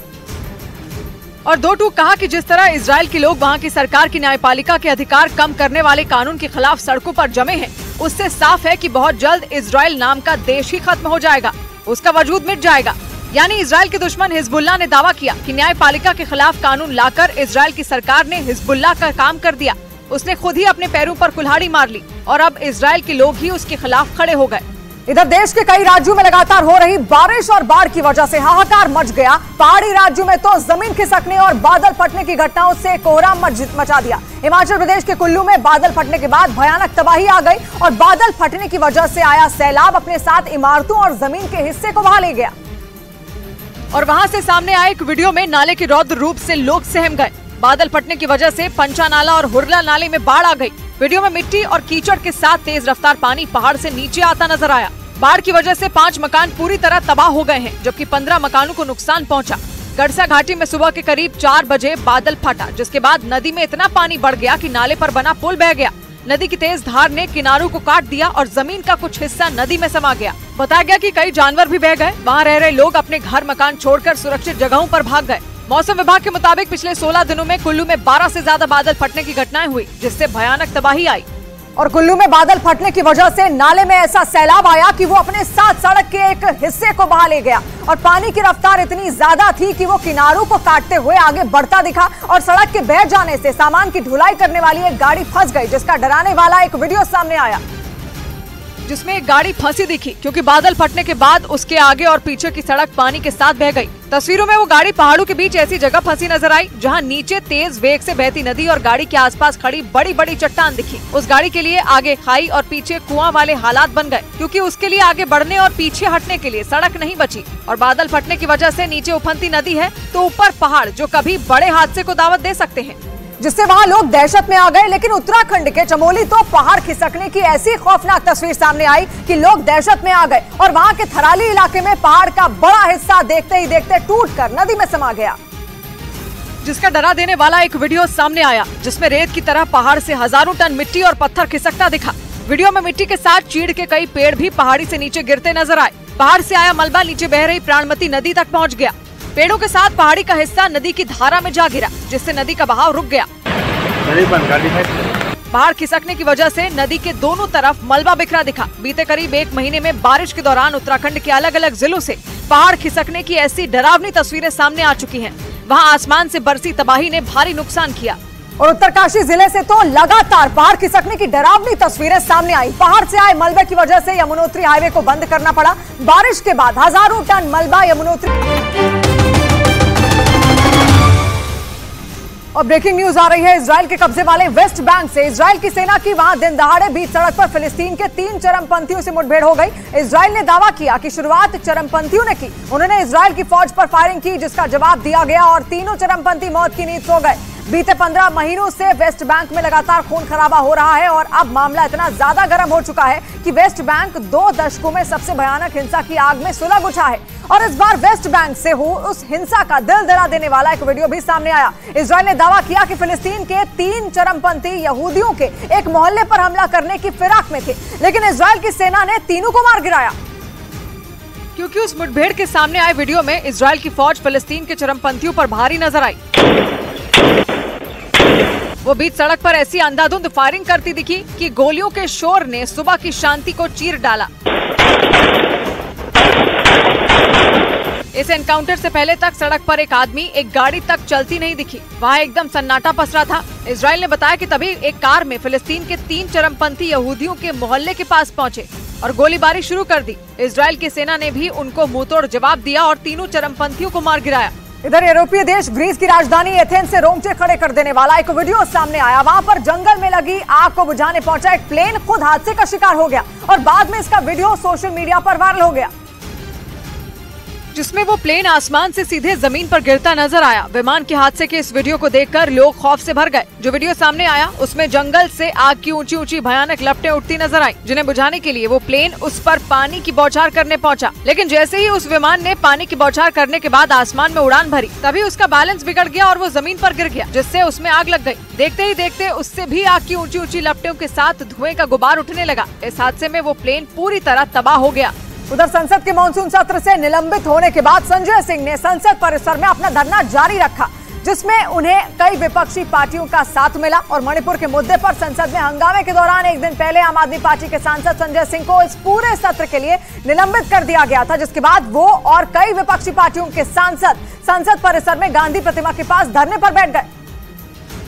S2: और दो टूक कहा कि जिस तरह इजराइल के लोग वहां की सरकार की न्यायपालिका के अधिकार कम करने वाले कानून के खिलाफ सड़कों पर जमे हैं, उससे साफ है कि बहुत जल्द इजराइल नाम का देश ही खत्म हो जाएगा, उसका वजूद मिट जाएगा। यानी इजराइल के दुश्मन हिजबुल्लाह ने दावा किया कि न्यायपालिका के खिलाफ कानून लाकर इजराइल की सरकार ने हिजबुल्लाह का काम कर दिया। उसने खुद ही अपने पैरों पर कुल्हाड़ी मार ली और अब इजराइल के लोग ही उसके खिलाफ खड़े हो गए।
S1: इधर देश के कई राज्यों में लगातार हो रही बारिश और बाढ़ की वजह से हाहाकार मच गया। पहाड़ी राज्यों में तो जमीन खिसकने और बादल फटने की घटनाओं से कोहराम मचा दिया। हिमाचल प्रदेश के कुल्लू में बादल फटने के बाद भयानक तबाही आ गई और बादल फटने की वजह से आया सैलाब अपने साथ इमारतों और जमीन के हिस्से को बहा ले गया।
S2: और वहां से सामने आए एक वीडियो में नाले के रौद्र रूप से लोग सहम गए। बादल फटने की वजह से पंचा नाला और हुरला नाले में बाढ़ आ गई। वीडियो में मिट्टी और कीचड़ के साथ तेज रफ्तार पानी पहाड़ से नीचे आता नजर आया। बाढ़ की वजह से पांच मकान पूरी तरह तबाह हो गए हैं, जबकि पंद्रह मकानों को नुकसान पहुंचा। गड़सा घाटी में सुबह के करीब चार बजे बादल फटा, जिसके बाद नदी में इतना पानी बढ़ गया कि नाले पर बना पुल बह गया। नदी की तेज धार ने किनारों को काट दिया और जमीन का कुछ हिस्सा नदी में समा गया। बताया गया कि कई जानवर भी बह गए। वहां रह रहे लोग अपने घर मकान छोड़कर सुरक्षित जगहों पर भाग गए। मौसम विभाग के मुताबिक पिछले सोलह दिनों में कुल्लू में बारह से ज्यादा बादल फटने की घटनाएं हुई, जिससे भयानक तबाही आई।
S1: और कुल्लू में बादल फटने की वजह से नाले में ऐसा सैलाब आया कि वो अपने साथ सड़क के एक हिस्से को बहा ले गया और पानी की रफ्तार इतनी ज्यादा थी कि वो किनारों को काटते हुए आगे बढ़ता दिखा और सड़क के बह जाने से सामान की ढुलाई करने वाली एक गाड़ी फंस गई, जिसका डराने वाला एक वीडियो सामने आया,
S2: जिसमें एक गाड़ी फंसी दिखी क्योंकि बादल फटने के बाद उसके आगे और पीछे की सड़क पानी के साथ बह गई। तस्वीरों में वो गाड़ी पहाड़ों के बीच ऐसी जगह फंसी नजर आई जहां नीचे तेज वेग से बहती नदी और गाड़ी के आसपास खड़ी बड़ी बड़ी चट्टान दिखी। उस गाड़ी के लिए आगे खाई और पीछे कुआं वाले हालात बन गए, क्योंकि उसके लिए आगे बढ़ने और पीछे हटने के लिए सड़क नहीं बची। और बादल फटने की वजह से नीचे उफनती नदी है तो ऊपर पहाड़, जो कभी बड़े हादसे को दावत दे सकते हैं,
S1: जिससे वहां लोग दहशत में आ गए। लेकिन उत्तराखंड के चमोली तो पहाड़ खिसकने की ऐसी खौफनाक तस्वीर सामने आई कि लोग दहशत में आ गए और वहां के थराली इलाके में पहाड़ का बड़ा हिस्सा देखते ही देखते टूटकर नदी में समा गया,
S2: जिसका डरा देने वाला एक वीडियो सामने आया, जिसमें रेत की तरह पहाड़ से हजारों टन मिट्टी और पत्थर खिसकता दिखा। वीडियो में मिट्टी के साथ चीड़ के कई पेड़ भी पहाड़ी से नीचे गिरते नजर आए। पहाड़ से आया मलबा नीचे बह रही प्राणमती नदी तक पहुँच गया। पेड़ों के साथ पहाड़ी का हिस्सा नदी की धारा में जा गिरा, जिससे नदी का बहाव रुक गया। पहाड़ खिसकने की वजह से नदी के दोनों तरफ मलबा बिखरा दिखा। बीते करीब एक महीने में बारिश के दौरान उत्तराखंड के अलग अलग जिलों से पहाड़ खिसकने की ऐसी डरावनी तस्वीरें सामने आ चुकी हैं। वहां आसमान से बरसी तबाही ने भारी नुकसान किया।
S1: और उत्तरकाशी जिले से तो लगातार पहाड़ खिसकने की डरावनी तस्वीरें सामने आई। पहाड़ से आए मलबे की वजह से यमुनोत्री हाईवे को बंद करना पड़ा। बारिश के बाद हजारों टन मलबा यमुनोत्री। और ब्रेकिंग न्यूज आ रही है इजराइल के कब्जे वाले वेस्ट बैंक से। इजराइल की सेना की वहां दिन दहाड़े बीच सड़क पर फिलिस्तीन के तीन चरमपंथियों से मुठभेड़ हो गई। इजराइल ने दावा किया कि शुरुआत चरमपंथियों ने की। उन्होंने इजराइल की फौज पर फायरिंग की, जिसका जवाब दिया गया और तीनों चरमपंथी मौत की नींद सो गए। बीते पंद्रह महीनों से वेस्ट बैंक में लगातार खून खराबा हो रहा है और अब मामला इतना ज्यादा गर्म हो चुका है कि वेस्ट बैंक दो दशकों में सबसे भयानक हिंसा की आग में सुलग उठा है। और इस बार वेस्ट बैंक से हो उस हिंसा का दिल दहला देने वाला एक वीडियो भी सामने आया। इजराइल ने दावा किया कि फिलिस्तीन के तीन चरमपंथी यहूदियों के एक मोहल्ले पर हमला करने की फिराक में थे, लेकिन इजराइल की सेना ने तीनों को मार गिराया।
S2: क्योंकि उस मुठभेड़ के सामने आए वीडियो में इजराइल की फौज फिलिस्तीन के चरमपंथियों पर भारी नजर आई। वो बीच सड़क पर ऐसी अंधाधुंध फायरिंग करती दिखी कि गोलियों के शोर ने सुबह की शांति को चीर डाला। इस एनकाउंटर से पहले तक सड़क पर एक आदमी, एक गाड़ी तक चलती नहीं दिखी। वहाँ एकदम सन्नाटा पसरा था। इजराइल ने बताया कि तभी एक कार में फिलिस्तीन के तीन चरमपंथी यहूदियों के मोहल्ले के पास पहुंचे और गोलीबारी शुरू कर दी। इजराइल की सेना ने भी उनको मुंहतोड़ जवाब दिया और तीनों चरमपंथियों को मार गिराया।
S1: इधर यूरोपीय देश ग्रीस की राजधानी एथेंस से रोंगटे खड़े कर देने वाला एक वीडियो सामने आया। वहां पर जंगल में लगी आग को बुझाने पहुंचा एक प्लेन खुद हादसे का शिकार हो गया और बाद में इसका वीडियो सोशल मीडिया पर वायरल हो गया,
S2: जिसमें वो प्लेन आसमान से सीधे जमीन पर गिरता नजर आया। विमान के हादसे के इस वीडियो को देखकर लोग खौफ से भर गए। जो वीडियो सामने आया उसमें जंगल से आग की ऊंची ऊंची भयानक लपटें उठती नजर आई, जिन्हें बुझाने के लिए वो प्लेन उस पर पानी की बौछार करने पहुंचा। लेकिन जैसे ही उस विमान ने पानी की बौछार करने के बाद आसमान में उड़ान भरी, तभी उसका बैलेंस बिगड़ गया और वो जमीन पर गिर गया, जिससे उसमें आग लग गई। देखते ही देखते उससे भी आग की ऊंची ऊंची लपटों के साथ धुएं का गुबार उठने लगा। इस हादसे में वो प्लेन पूरी तरह तबाह हो गया।
S1: उधर संसद के मानसून सत्र से निलंबित होने के बाद संजय सिंह ने संसद परिसर में अपना धरना जारी रखा, जिसमें उन्हें कई विपक्षी पार्टियों का साथ मिला और मणिपुर के मुद्दे पर संसद में हंगामे के दौरान एक दिन पहले आम आदमी पार्टी के सांसद संजय सिंह को इस पूरे सत्र के लिए निलंबित कर दिया गया था, जिसके बाद वो और कई विपक्षी पार्टियों के सांसद संसद परिसर में गांधी प्रतिमा के पास धरने पर बैठ गए।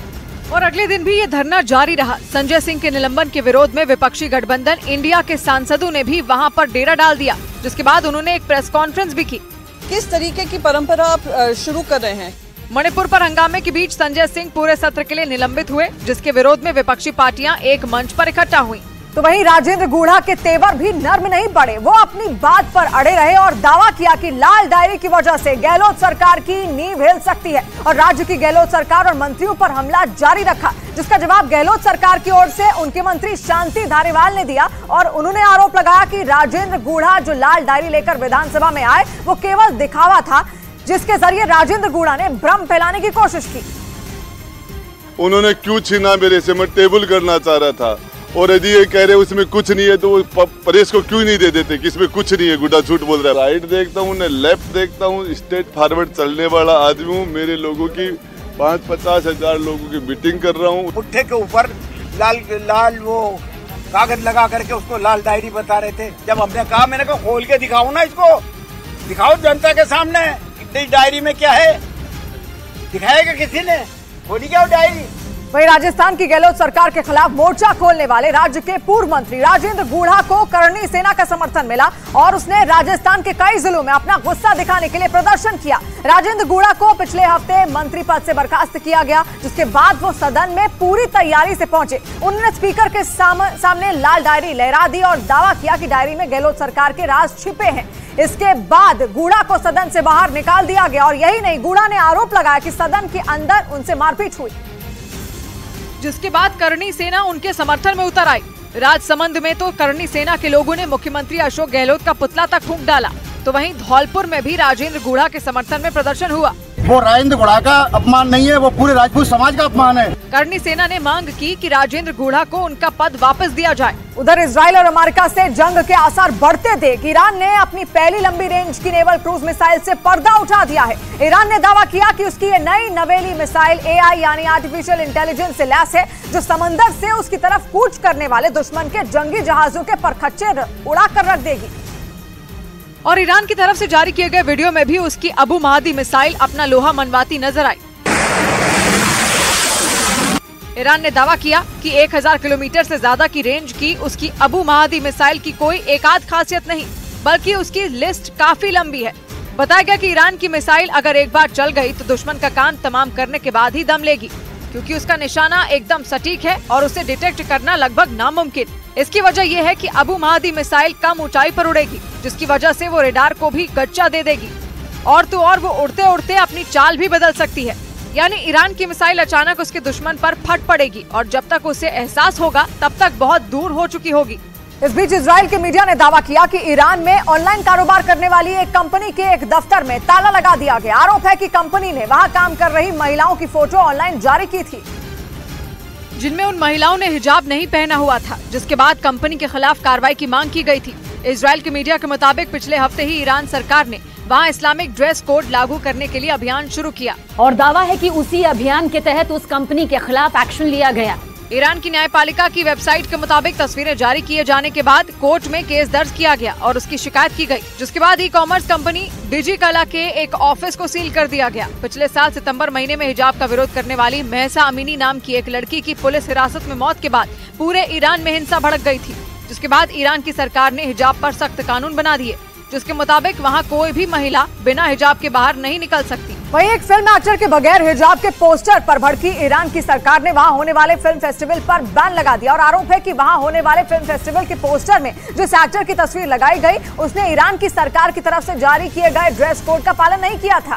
S2: और अगले दिन भी ये धरना जारी रहा। संजय सिंह के निलंबन के विरोध में विपक्षी गठबंधन इंडिया के सांसदों ने भी वहां पर डेरा डाल दिया, जिसके बाद उन्होंने एक प्रेस कॉन्फ्रेंस भी की।
S3: किस तरीके की परंपरा आप शुरू कर रहे हैं?
S2: मणिपुर पर हंगामे के बीच संजय सिंह पूरे सत्र के लिए निलंबित हुए, जिसके विरोध में विपक्षी पार्टियां एक मंच पर इकट्ठा हुई।
S1: तो वहीं राजेंद्र गुढ़ा के तेवर भी नर्म नहीं पड़े। वो अपनी बात पर अड़े रहे और दावा किया कि लाल डायरी की वजह से गहलोत सरकार की नींव हिल सकती है और राज्य की गहलोत सरकार और मंत्रियों पर हमला जारी रखा, जिसका जवाब गहलोत सरकार की ओर से उनके मंत्री शांति धारीवाल ने दिया और उन्होंने आरोप लगाया कि राजेंद्र गुढ़ा जो लाल डायरी लेकर विधानसभा में आए वो केवल दिखावा था, जिसके जरिए राजेंद्र गुढ़ा ने भ्रम फैलाने की कोशिश की।
S22: उन्होंने क्यों छीना मेरे से? मैं टेबल करना चाह रहा था और यदि ये कह रहे उसमें कुछ नहीं है तो परेश को क्यों नहीं दे देते कि इसमें कुछ नहीं है? गुड्डा झूठ बोल रहा है। राइट देखता हूँ, लेफ्ट देखता हूँ, स्ट्रेट फॉरवर्ड चलने वाला आदमी हूँ। मेरे लोगों की पाँच पचास हजार लोगों की मीटिंग कर रहा हूँ।
S18: पुट्ठे के ऊपर लाल लाल वो कागज लगा करके उसको लाल डायरी बता रहे थे। जब हमने कहा, मैंने कहा खोल के दिखाओ ना, इसको दिखाओ जनता के सामने इस डायरी में क्या है। दिखाएगा किसी ने? खोली क्या डायरी?
S1: वहीं राजस्थान की गहलोत सरकार के खिलाफ मोर्चा खोलने वाले राज्य के पूर्व मंत्री राजेंद्र गुढ़ा को करणी सेना का समर्थन मिला और उसने राजस्थान के कई जिलों में अपना गुस्सा दिखाने के लिए प्रदर्शन किया। राजेंद्र गुढ़ा को पिछले हफ्ते मंत्री पद से बर्खास्त किया गया, जिसके बाद वो सदन में पूरी तैयारी से पहुंचे। उन्होंने स्पीकर के साम, सामने लाल डायरी लहरा दी और दावा किया कि डायरी में गहलोत सरकार के राज छिपे हैं। इसके बाद गुढ़ा को सदन से बाहर निकाल दिया गया और यही नहीं, गुढ़ा ने आरोप लगाया कि सदन के अंदर उनसे मारपीट हुई,
S2: जिसके बाद करणी सेना उनके समर्थन में उतर आई। राजसमंद में तो करणी सेना के लोगों ने मुख्यमंत्री अशोक गहलोत का पुतला तक फूंक डाला। तो वहीं धौलपुर में भी राजेंद्र गुढ़ा के समर्थन में प्रदर्शन हुआ।
S18: वो राजेंद्र गुढ़ा का अपमान नहीं है, वो पूरे राजपूत समाज का अपमान है।
S2: करणी सेना ने मांग की कि राजेंद्र गुढ़ा को उनका पद वापस दिया जाए।
S1: उधर इजराइल और अमेरिका से जंग के आसार बढ़ते देख ईरान ने अपनी पहली लंबी रेंज की नेवल क्रूज मिसाइल से पर्दा उठा दिया है। ईरान ने दावा किया कि उसकी ये नई नवेली मिसाइल एआई यानी आर्टिफिशियल इंटेलिजेंस से लैस है, जो समंदर से उसकी तरफ कूच करने वाले दुश्मन के जंगी जहाजों के परखच्चे उड़ा कर रख देगी।
S2: और ईरान की तरफ से जारी किए गए वीडियो में भी उसकी अबू महादी मिसाइल अपना लोहा मनवाती नजर आई। ईरान ने दावा किया कि एक हज़ार किलोमीटर से ज्यादा की रेंज की उसकी अबू महादी मिसाइल की कोई एकाध खासियत नहीं, बल्कि उसकी लिस्ट काफी लंबी है। बताया गया कि ईरान की मिसाइल अगर एक बार चल गई तो दुश्मन का काम तमाम करने के बाद ही दम लेगी, क्योंकि उसका निशाना एकदम सटीक है और उसे डिटेक्ट करना लगभग नामुमकिन। इसकी वजह यह है कि अबू महादी मिसाइल कम ऊंचाई पर उड़ेगी, जिसकी वजह से वो रेडार को भी गच्चा दे देगी और तो और वो उड़ते उड़ते अपनी चाल भी बदल सकती है। यानी ईरान की मिसाइल अचानक उसके दुश्मन पर फट पड़ेगी और जब तक उसे एहसास होगा तब तक बहुत दूर हो चुकी होगी।
S1: इस बीच इजराइल के मीडिया ने दावा किया कि ईरान में ऑनलाइन कारोबार करने वाली एक कंपनी के एक दफ्तर में ताला लगा दिया गया। आरोप है कि कंपनी ने वहां काम कर रही महिलाओं की फोटो ऑनलाइन जारी की थी,
S2: जिनमें उन महिलाओं ने हिजाब नहीं पहना हुआ था, जिसके बाद कंपनी के खिलाफ कार्रवाई की मांग की गई थी। इजराइल के मीडिया के मुताबिक पिछले हफ्ते ही ईरान सरकार ने वहां इस्लामिक ड्रेस कोड लागू करने के लिए अभियान शुरू किया
S8: और दावा है कि उसी अभियान के तहत उस कंपनी के खिलाफ एक्शन लिया गया।
S2: ईरान की न्यायपालिका की वेबसाइट के मुताबिक तस्वीरें जारी किए जाने के बाद कोर्ट में केस दर्ज किया गया और उसकी शिकायत की गई, जिसके बाद ई कॉमर्स कंपनी डिजिकला के एक ऑफिस को सील कर दिया गया। पिछले साल सितंबर महीने में हिजाब का विरोध करने वाली महसा अमीनी नाम की एक लड़की की पुलिस हिरासत में मौत के बाद पूरे ईरान में हिंसा भड़क गई थी, जिसके बाद ईरान की सरकार ने हिजाब पर सख्त कानून बना दिए, जिसके मुताबिक वहाँ कोई भी महिला बिना हिजाब के बाहर नहीं निकल सकती।
S1: वहीं एक फिल्म एक्टर के बगैर हिजाब के पोस्टर पर भड़की ईरान की सरकार ने वहां होने वाले फिल्म फेस्टिवल पर बैन लगा दिया और आरोप है कि वहां होने वाले फिल्म फेस्टिवल के पोस्टर में जिस एक्टर की तस्वीर लगाई गई उसने ईरान की सरकार की तरफ से जारी किए गए ड्रेस कोड का पालन नहीं किया था,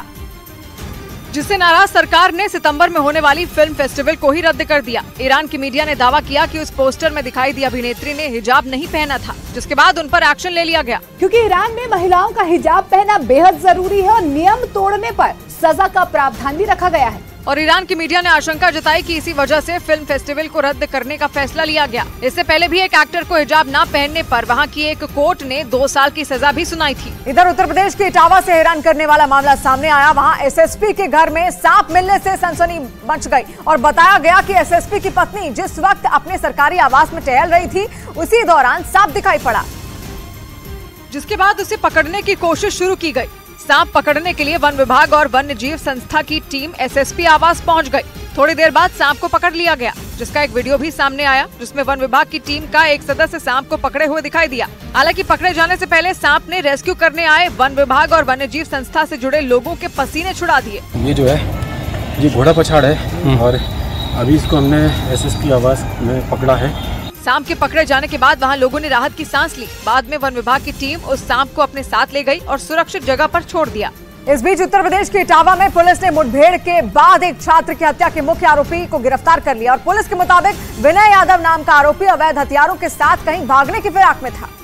S2: जिससे नाराज सरकार ने सितंबर में होने वाली फिल्म फेस्टिवल को ही रद्द कर दिया। ईरान की मीडिया ने दावा किया कि उस पोस्टर में दिखाई दी अभिनेत्री ने हिजाब नहीं पहना था, जिसके बाद उन पर एक्शन ले लिया गया,
S7: क्योंकि ईरान में महिलाओं का हिजाब पहनना बेहद जरूरी है और नियम तोड़ने पर सजा का प्रावधान भी रखा गया है।
S2: और ईरान की मीडिया ने आशंका जताई कि इसी वजह से फिल्म फेस्टिवल को रद्द करने का फैसला लिया गया। इससे पहले भी एक एक्टर को हिजाब न पहनने पर वहां की एक कोर्ट ने दो साल की सजा भी सुनाई थी।
S1: इधर उत्तर प्रदेश के इटावा से हैरान करने वाला मामला सामने आया। वहां एसएसपी के घर में सांप मिलने से सनसनी मच गई और बताया गया कि एसएसपी की पत्नी जिस वक्त अपने सरकारी आवास में टहल रही थी उसी दौरान सांप दिखाई पड़ा,
S2: जिसके बाद उसे पकड़ने की कोशिश शुरू की गई। सांप पकड़ने के लिए वन विभाग और वन्य जीव संस्था की टीम एसएसपी आवास पहुंच गई। थोड़ी देर बाद सांप को पकड़ लिया गया, जिसका एक वीडियो भी सामने आया, जिसमें वन विभाग की टीम का एक सदस्य सांप को पकड़े हुए दिखाई दिया। हालांकि पकड़े जाने से पहले सांप ने रेस्क्यू करने आए वन विभाग और वन्य जीव संस्था से जुड़े लोगों के पसीने छुड़ा दिए।
S10: ये जो है ये घोड़ा पछाड़ है और अभी इसको हमने एसएसपी आवास में पकड़ा है।
S2: सांप के पकड़े जाने के बाद वहां लोगों ने राहत की सांस ली। बाद में वन विभाग की टीम उस सांप को अपने साथ ले गई और सुरक्षित जगह पर छोड़ दिया।
S1: इस बीच उत्तर प्रदेश के इटावा में पुलिस ने मुठभेड़ के बाद एक छात्र की हत्या के मुख्य आरोपी को गिरफ्तार कर लिया और पुलिस के मुताबिक विनय यादव नाम का आरोपी अवैध हथियारों के साथ कहीं भागने की फिराक में था।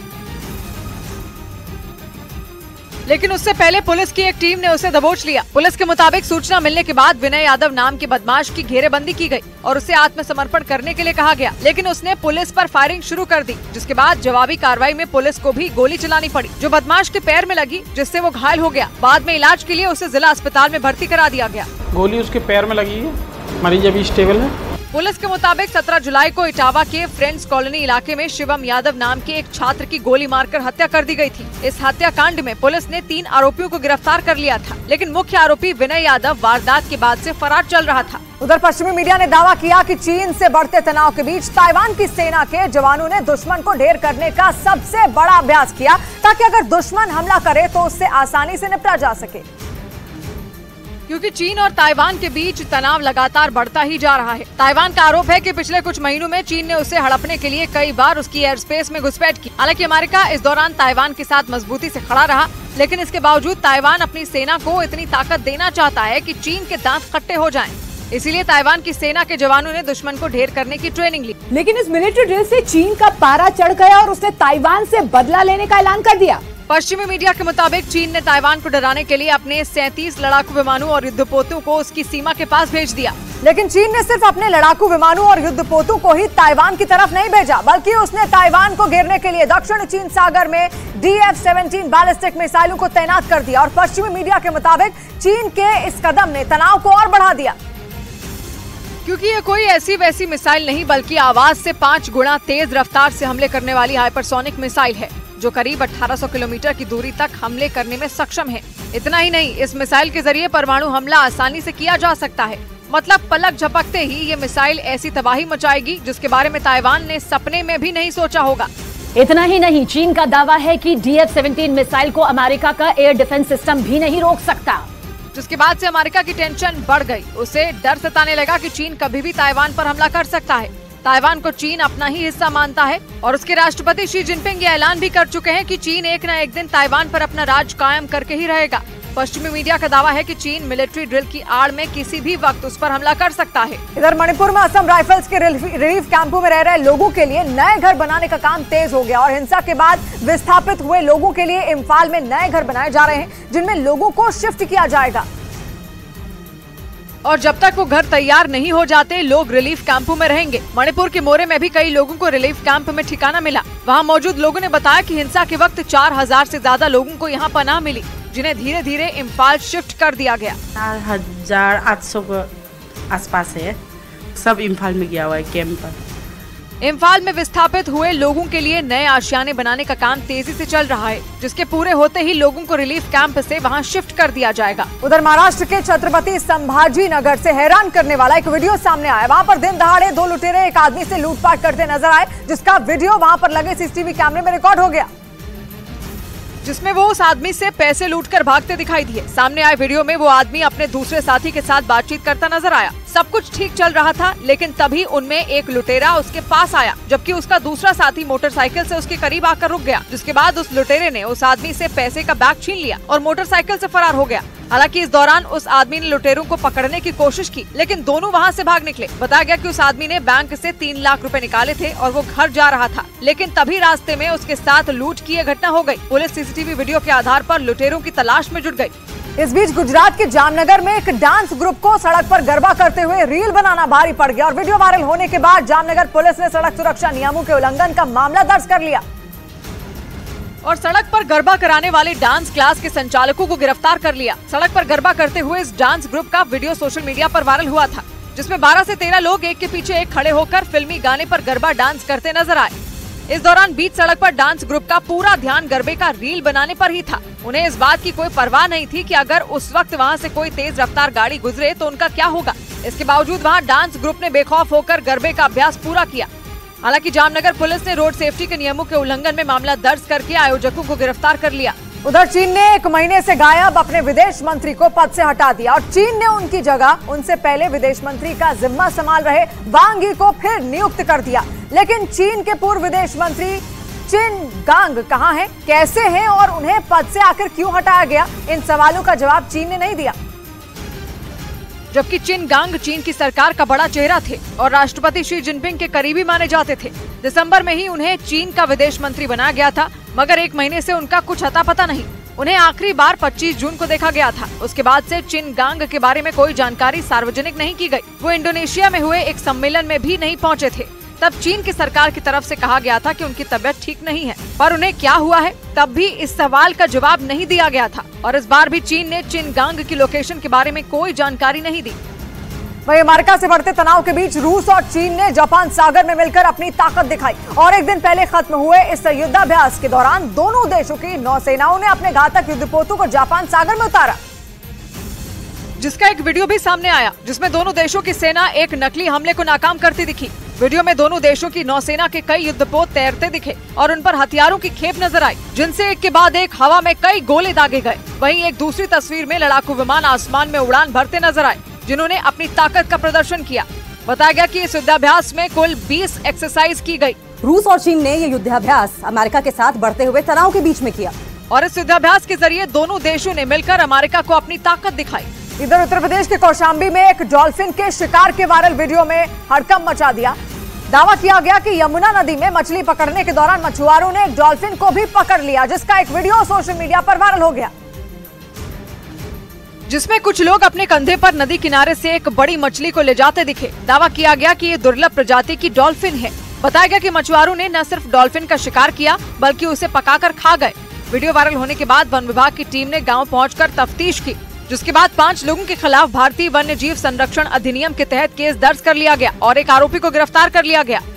S2: लेकिन उससे पहले पुलिस की एक टीम ने उसे दबोच लिया। पुलिस के मुताबिक सूचना मिलने के बाद विनय यादव नाम के बदमाश की घेरेबंदी की गई और उसे आत्मसमर्पण करने के लिए कहा गया, लेकिन उसने पुलिस पर फायरिंग शुरू कर दी, जिसके बाद जवाबी कार्रवाई में पुलिस को भी गोली चलानी पड़ी, जो बदमाश के पैर में लगी, जिससे वो घायल हो गया। बाद में इलाज के लिए उसे जिला अस्पताल में भर्ती करा दिया गया।
S4: गोली उसके पैर में लगी है, मरीज अभी स्टेबल है।
S2: पुलिस के मुताबिक सत्रह जुलाई को इटावा के फ्रेंड्स कॉलोनी इलाके में शिवम यादव नाम के एक छात्र की गोली मारकर हत्या कर दी गई थी। इस हत्याकांड में पुलिस ने तीन आरोपियों को गिरफ्तार कर लिया था, लेकिन मुख्य आरोपी विनय यादव वारदात के बाद से फरार चल रहा था।
S1: उधर पश्चिमी मीडिया ने दावा किया कि चीन से बढ़ते तनाव के बीच ताइवान की सेना के जवानों ने दुश्मन को ढेर करने का सबसे बड़ा अभ्यास किया, ताकि अगर दुश्मन हमला करे तो उससे आसानी से निपटा जा सके।
S2: क्योंकि चीन और ताइवान के बीच तनाव लगातार बढ़ता ही जा रहा है। ताइवान का आरोप है कि पिछले कुछ महीनों में चीन ने उसे हड़पने के लिए कई बार उसकी एयर स्पेस में घुसपैठ की। हालांकि अमेरिका इस दौरान ताइवान के साथ मजबूती से खड़ा रहा, लेकिन इसके बावजूद ताइवान अपनी सेना को इतनी ताकत देना चाहता है कि चीन के दांत खट्टे हो जाएं। इसीलिए ताइवान की सेना के जवानों ने दुश्मन को ढेर करने की ट्रेनिंग ली।
S7: लेकिन इस मिलिट्री ड्रिल से चीन का पारा चढ़ गया और उसने ताइवान से बदला लेने का ऐलान कर दिया।
S2: पश्चिमी मीडिया के मुताबिक चीन ने ताइवान को डराने के लिए अपने सैंतीस लड़ाकू विमानों और युद्धपोतों को उसकी सीमा के पास भेज दिया।
S1: लेकिन चीन ने सिर्फ अपने लड़ाकू विमानों और युद्धपोतों को ही ताइवान की तरफ नहीं भेजा, बल्कि उसने ताइवान को घेरने के लिए दक्षिण चीन सागर में डी एफ सेवनटीन बैलिस्टिक मिसाइलों को तैनात कर दिया। और पश्चिमी मीडिया के मुताबिक चीन के इस कदम ने तनाव को और बढ़ा दिया,
S2: क्योंकि ये कोई ऐसी वैसी मिसाइल नहीं, बल्कि आवाज से पांच गुना तेज रफ्तार से हमले करने वाली हाइपरसोनिक मिसाइल है, जो करीब अठारह सौ किलोमीटर की दूरी तक हमले करने में सक्षम है। इतना ही नहीं, इस मिसाइल के जरिए परमाणु हमला आसानी से किया जा सकता है। मतलब पलक झपकते ही ये मिसाइल ऐसी तबाही मचाएगी जिसके बारे में ताइवान ने सपने में भी नहीं सोचा होगा।
S8: इतना ही नहीं, चीन का दावा है कि डी एफ सेवनटीन मिसाइल को अमेरिका का एयर डिफेंस सिस्टम भी नहीं रोक सकता।
S2: जिसके बाद से अमेरिका की टेंशन बढ़ गई। उसे डर सताने लगा कि चीन कभी भी ताइवान पर हमला कर सकता है। ताइवान को चीन अपना ही हिस्सा मानता है और उसके राष्ट्रपति शी जिनपिंग ये ऐलान भी कर चुके हैं कि चीन एक न एक दिन ताइवान पर अपना राज कायम करके ही रहेगा। पश्चिमी मीडिया का दावा है कि चीन मिलिट्री ड्रिल की आड़ में किसी भी वक्त उस पर हमला कर सकता है।
S1: इधर मणिपुर में असम राइफल्स के रिलीफ कैंपों में रह रहे लोगों के लिए नए घर बनाने का काम तेज हो गया और हिंसा के बाद विस्थापित हुए लोगों के लिए इम्फाल में नए घर बनाए जा रहे हैं, जिनमें लोगों को शिफ्ट किया जाएगा।
S2: और जब तक वो घर तैयार नहीं हो जाते, लोग रिलीफ कैंपों में रहेंगे। मणिपुर के मोरे में भी कई लोगों को रिलीफ कैंप में ठिकाना मिला। वहाँ मौजूद लोगों ने बताया कि हिंसा के वक्त चार हजार से ज्यादा लोगों को यहाँ पनाह मिली, जिन्हें धीरे धीरे इम्फाल शिफ्ट कर दिया गया।
S6: चार हजार आठ सौ के आसपास है, सब इम्फाल में गया हुआ है कैंप पर।
S2: इम्फाल में विस्थापित हुए लोगों के लिए नए आशियाने बनाने का काम तेजी से चल रहा है, जिसके पूरे होते ही लोगों को रिलीफ कैंप से वहां शिफ्ट कर दिया जाएगा।
S1: उधर महाराष्ट्र के छत्रपति संभाजी नगर से हैरान करने वाला एक वीडियो सामने आया। वहां पर दिन दहाड़े दो लुटेरे एक आदमी से लूटपाट करते नजर आए, जिसका वीडियो वहां पर लगे सीसीटीवी कैमरे में रिकॉर्ड हो गया,
S2: जिसमें वो उस आदमी से पैसे लूटकर भागते दिखाई दिए। सामने आए वीडियो में वो आदमी अपने दूसरे साथी के साथ बातचीत करता नजर आया। सब कुछ ठीक चल रहा था, लेकिन तभी उनमें एक लुटेरा उसके पास आया, जबकि उसका दूसरा साथी मोटरसाइकिल से उसके करीब आकर रुक गया। जिसके बाद उस लुटेरे ने उस आदमी से पैसे का बैग छीन लिया और मोटरसाइकिल से फरार हो गया। हालांकि इस दौरान उस आदमी ने लुटेरों को पकड़ने की कोशिश की, लेकिन दोनों वहां से भाग निकले। बताया गया कि उस आदमी ने बैंक से तीन लाख रुपए निकाले थे और वो घर जा रहा था, लेकिन तभी रास्ते में उसके साथ लूट की यह घटना हो गई। पुलिस सीसीटीवी वीडियो के आधार पर लुटेरों की तलाश में जुट गई।
S1: इस बीच गुजरात के जामनगर में एक डांस ग्रुप को सड़क पर गरबा करते हुए रील बनाना भारी पड़ गया और वीडियो वायरल होने के बाद जामनगर पुलिस ने सड़क सुरक्षा नियमों के उल्लंघन का मामला दर्ज कर लिया
S2: और सड़क पर गरबा कराने वाले डांस क्लास के संचालकों को गिरफ्तार कर लिया। सड़क पर गरबा करते हुए इस डांस ग्रुप का वीडियो सोशल मीडिया पर वायरल हुआ था, जिसमें बारह से तेरह लोग एक के पीछे एक खड़े होकर फिल्मी गाने पर गरबा डांस करते नजर आए। इस दौरान बीच सड़क पर डांस ग्रुप का पूरा ध्यान गरबे का रील बनाने पर ही था। उन्हें इस बात की कोई परवाह नहीं थी कि अगर उस वक्त वहां से कोई तेज रफ्तार गाड़ी गुजरे तो उनका क्या होगा। इसके बावजूद वहां डांस ग्रुप ने बेखौफ होकर गरबे का अभ्यास पूरा किया। हालांकि जामनगर पुलिस ने रोड सेफ्टी के नियमों के उल्लंघन में मामला दर्ज करके आयोजकों को गिरफ्तार कर लिया।
S1: उधर चीन ने एक महीने से गायब अपने विदेश मंत्री को पद से हटा दिया और चीन ने उनकी जगह उनसे पहले विदेश मंत्री का जिम्मा संभाल रहे वांग यी को फिर नियुक्त कर दिया। लेकिन चीन के पूर्व विदेश मंत्री चिन गांग कहां हैं, कैसे हैं और उन्हें पद से आखिर क्यों हटाया गया, इन सवालों का जवाब चीन ने नहीं दिया।
S2: जबकि चिन गांग चीन की सरकार का बड़ा चेहरा थे और राष्ट्रपति शी जिनपिंग के करीबी माने जाते थे। दिसंबर में ही उन्हें चीन का विदेश मंत्री बनाया गया था, मगर एक महीने से उनका कुछ अता पता नहीं। उन्हें आखिरी बार पच्चीस जून को देखा गया था। उसके बाद से चिन गांग के बारे में कोई जानकारी सार्वजनिक नहीं की गई। वो इंडोनेशिया में हुए एक सम्मेलन में भी नहीं पहुंचे थे। तब चीन की सरकार की तरफ से कहा गया था कि उनकी तबीयत ठीक नहीं है, पर उन्हें क्या हुआ है तब भी इस सवाल का जवाब नहीं दिया गया था। और इस बार भी चीन ने चिन गांग की लोकेशन के बारे में कोई जानकारी नहीं दी।
S1: वहीं अमेरिका से बढ़ते तनाव के बीच रूस और चीन ने जापान सागर में मिलकर अपनी ताकत दिखाई और एक दिन पहले खत्म हुए इस युद्धाभ्यास के दौरान दोनों देशों की नौसेनाओं ने अपने घातक युद्धपोतों को जापान सागर में उतारा,
S2: जिसका एक वीडियो भी सामने आया जिसमें दोनों देशों की सेना एक नकली हमले को नाकाम करती दिखी। वीडियो में दोनों देशों की नौसेना के कई युद्धपोत तैरते दिखे और उन पर हथियारों की खेप नजर आई, जिनसे एक के बाद एक हवा में कई गोले दागे गए। वहीं एक दूसरी तस्वीर में लड़ाकू विमान आसमान में उड़ान भरते नजर आए, जिन्होंने अपनी ताकत का प्रदर्शन किया। बताया गया कि इस युद्धाभ्यास में कुल बीस एक्सरसाइज की गई।
S11: रूस और चीन ने ये युद्धाभ्यास अमेरिका के साथ बढ़ते हुए तनाव के बीच में किया
S2: और इस युद्धाभ्यास के जरिए दोनों देशों ने मिलकर अमेरिका को अपनी ताकत दिखाई।
S1: इधर उत्तर प्रदेश के कौशाम्बी में एक डॉल्फिन के शिकार के वायरल वीडियो में हड़कंप मचा दिया। दावा किया गया कि यमुना नदी में मछली पकड़ने के दौरान मछुआरों ने एक डॉल्फिन को भी पकड़ लिया, जिसका एक वीडियो सोशल मीडिया पर वायरल हो गया,
S2: जिसमें कुछ लोग अपने कंधे पर नदी किनारे से एक बड़ी मछली को ले जाते दिखे। दावा किया गया कि ये दुर्लभ प्रजाति की डॉल्फिन है। बताया गया कि मछुआरों ने न सिर्फ डॉल्फिन का शिकार किया बल्कि उसे पकाकर खा गए। वीडियो वायरल होने के बाद वन विभाग की टीम ने गाँव पहुँचकर तफ्तीश की, जिसके बाद पांच लोगों के खिलाफ भारतीय वन्य जीव संरक्षण अधिनियम के तहत केस दर्ज कर लिया गया और एक आरोपी को गिरफ्तार कर लिया गया।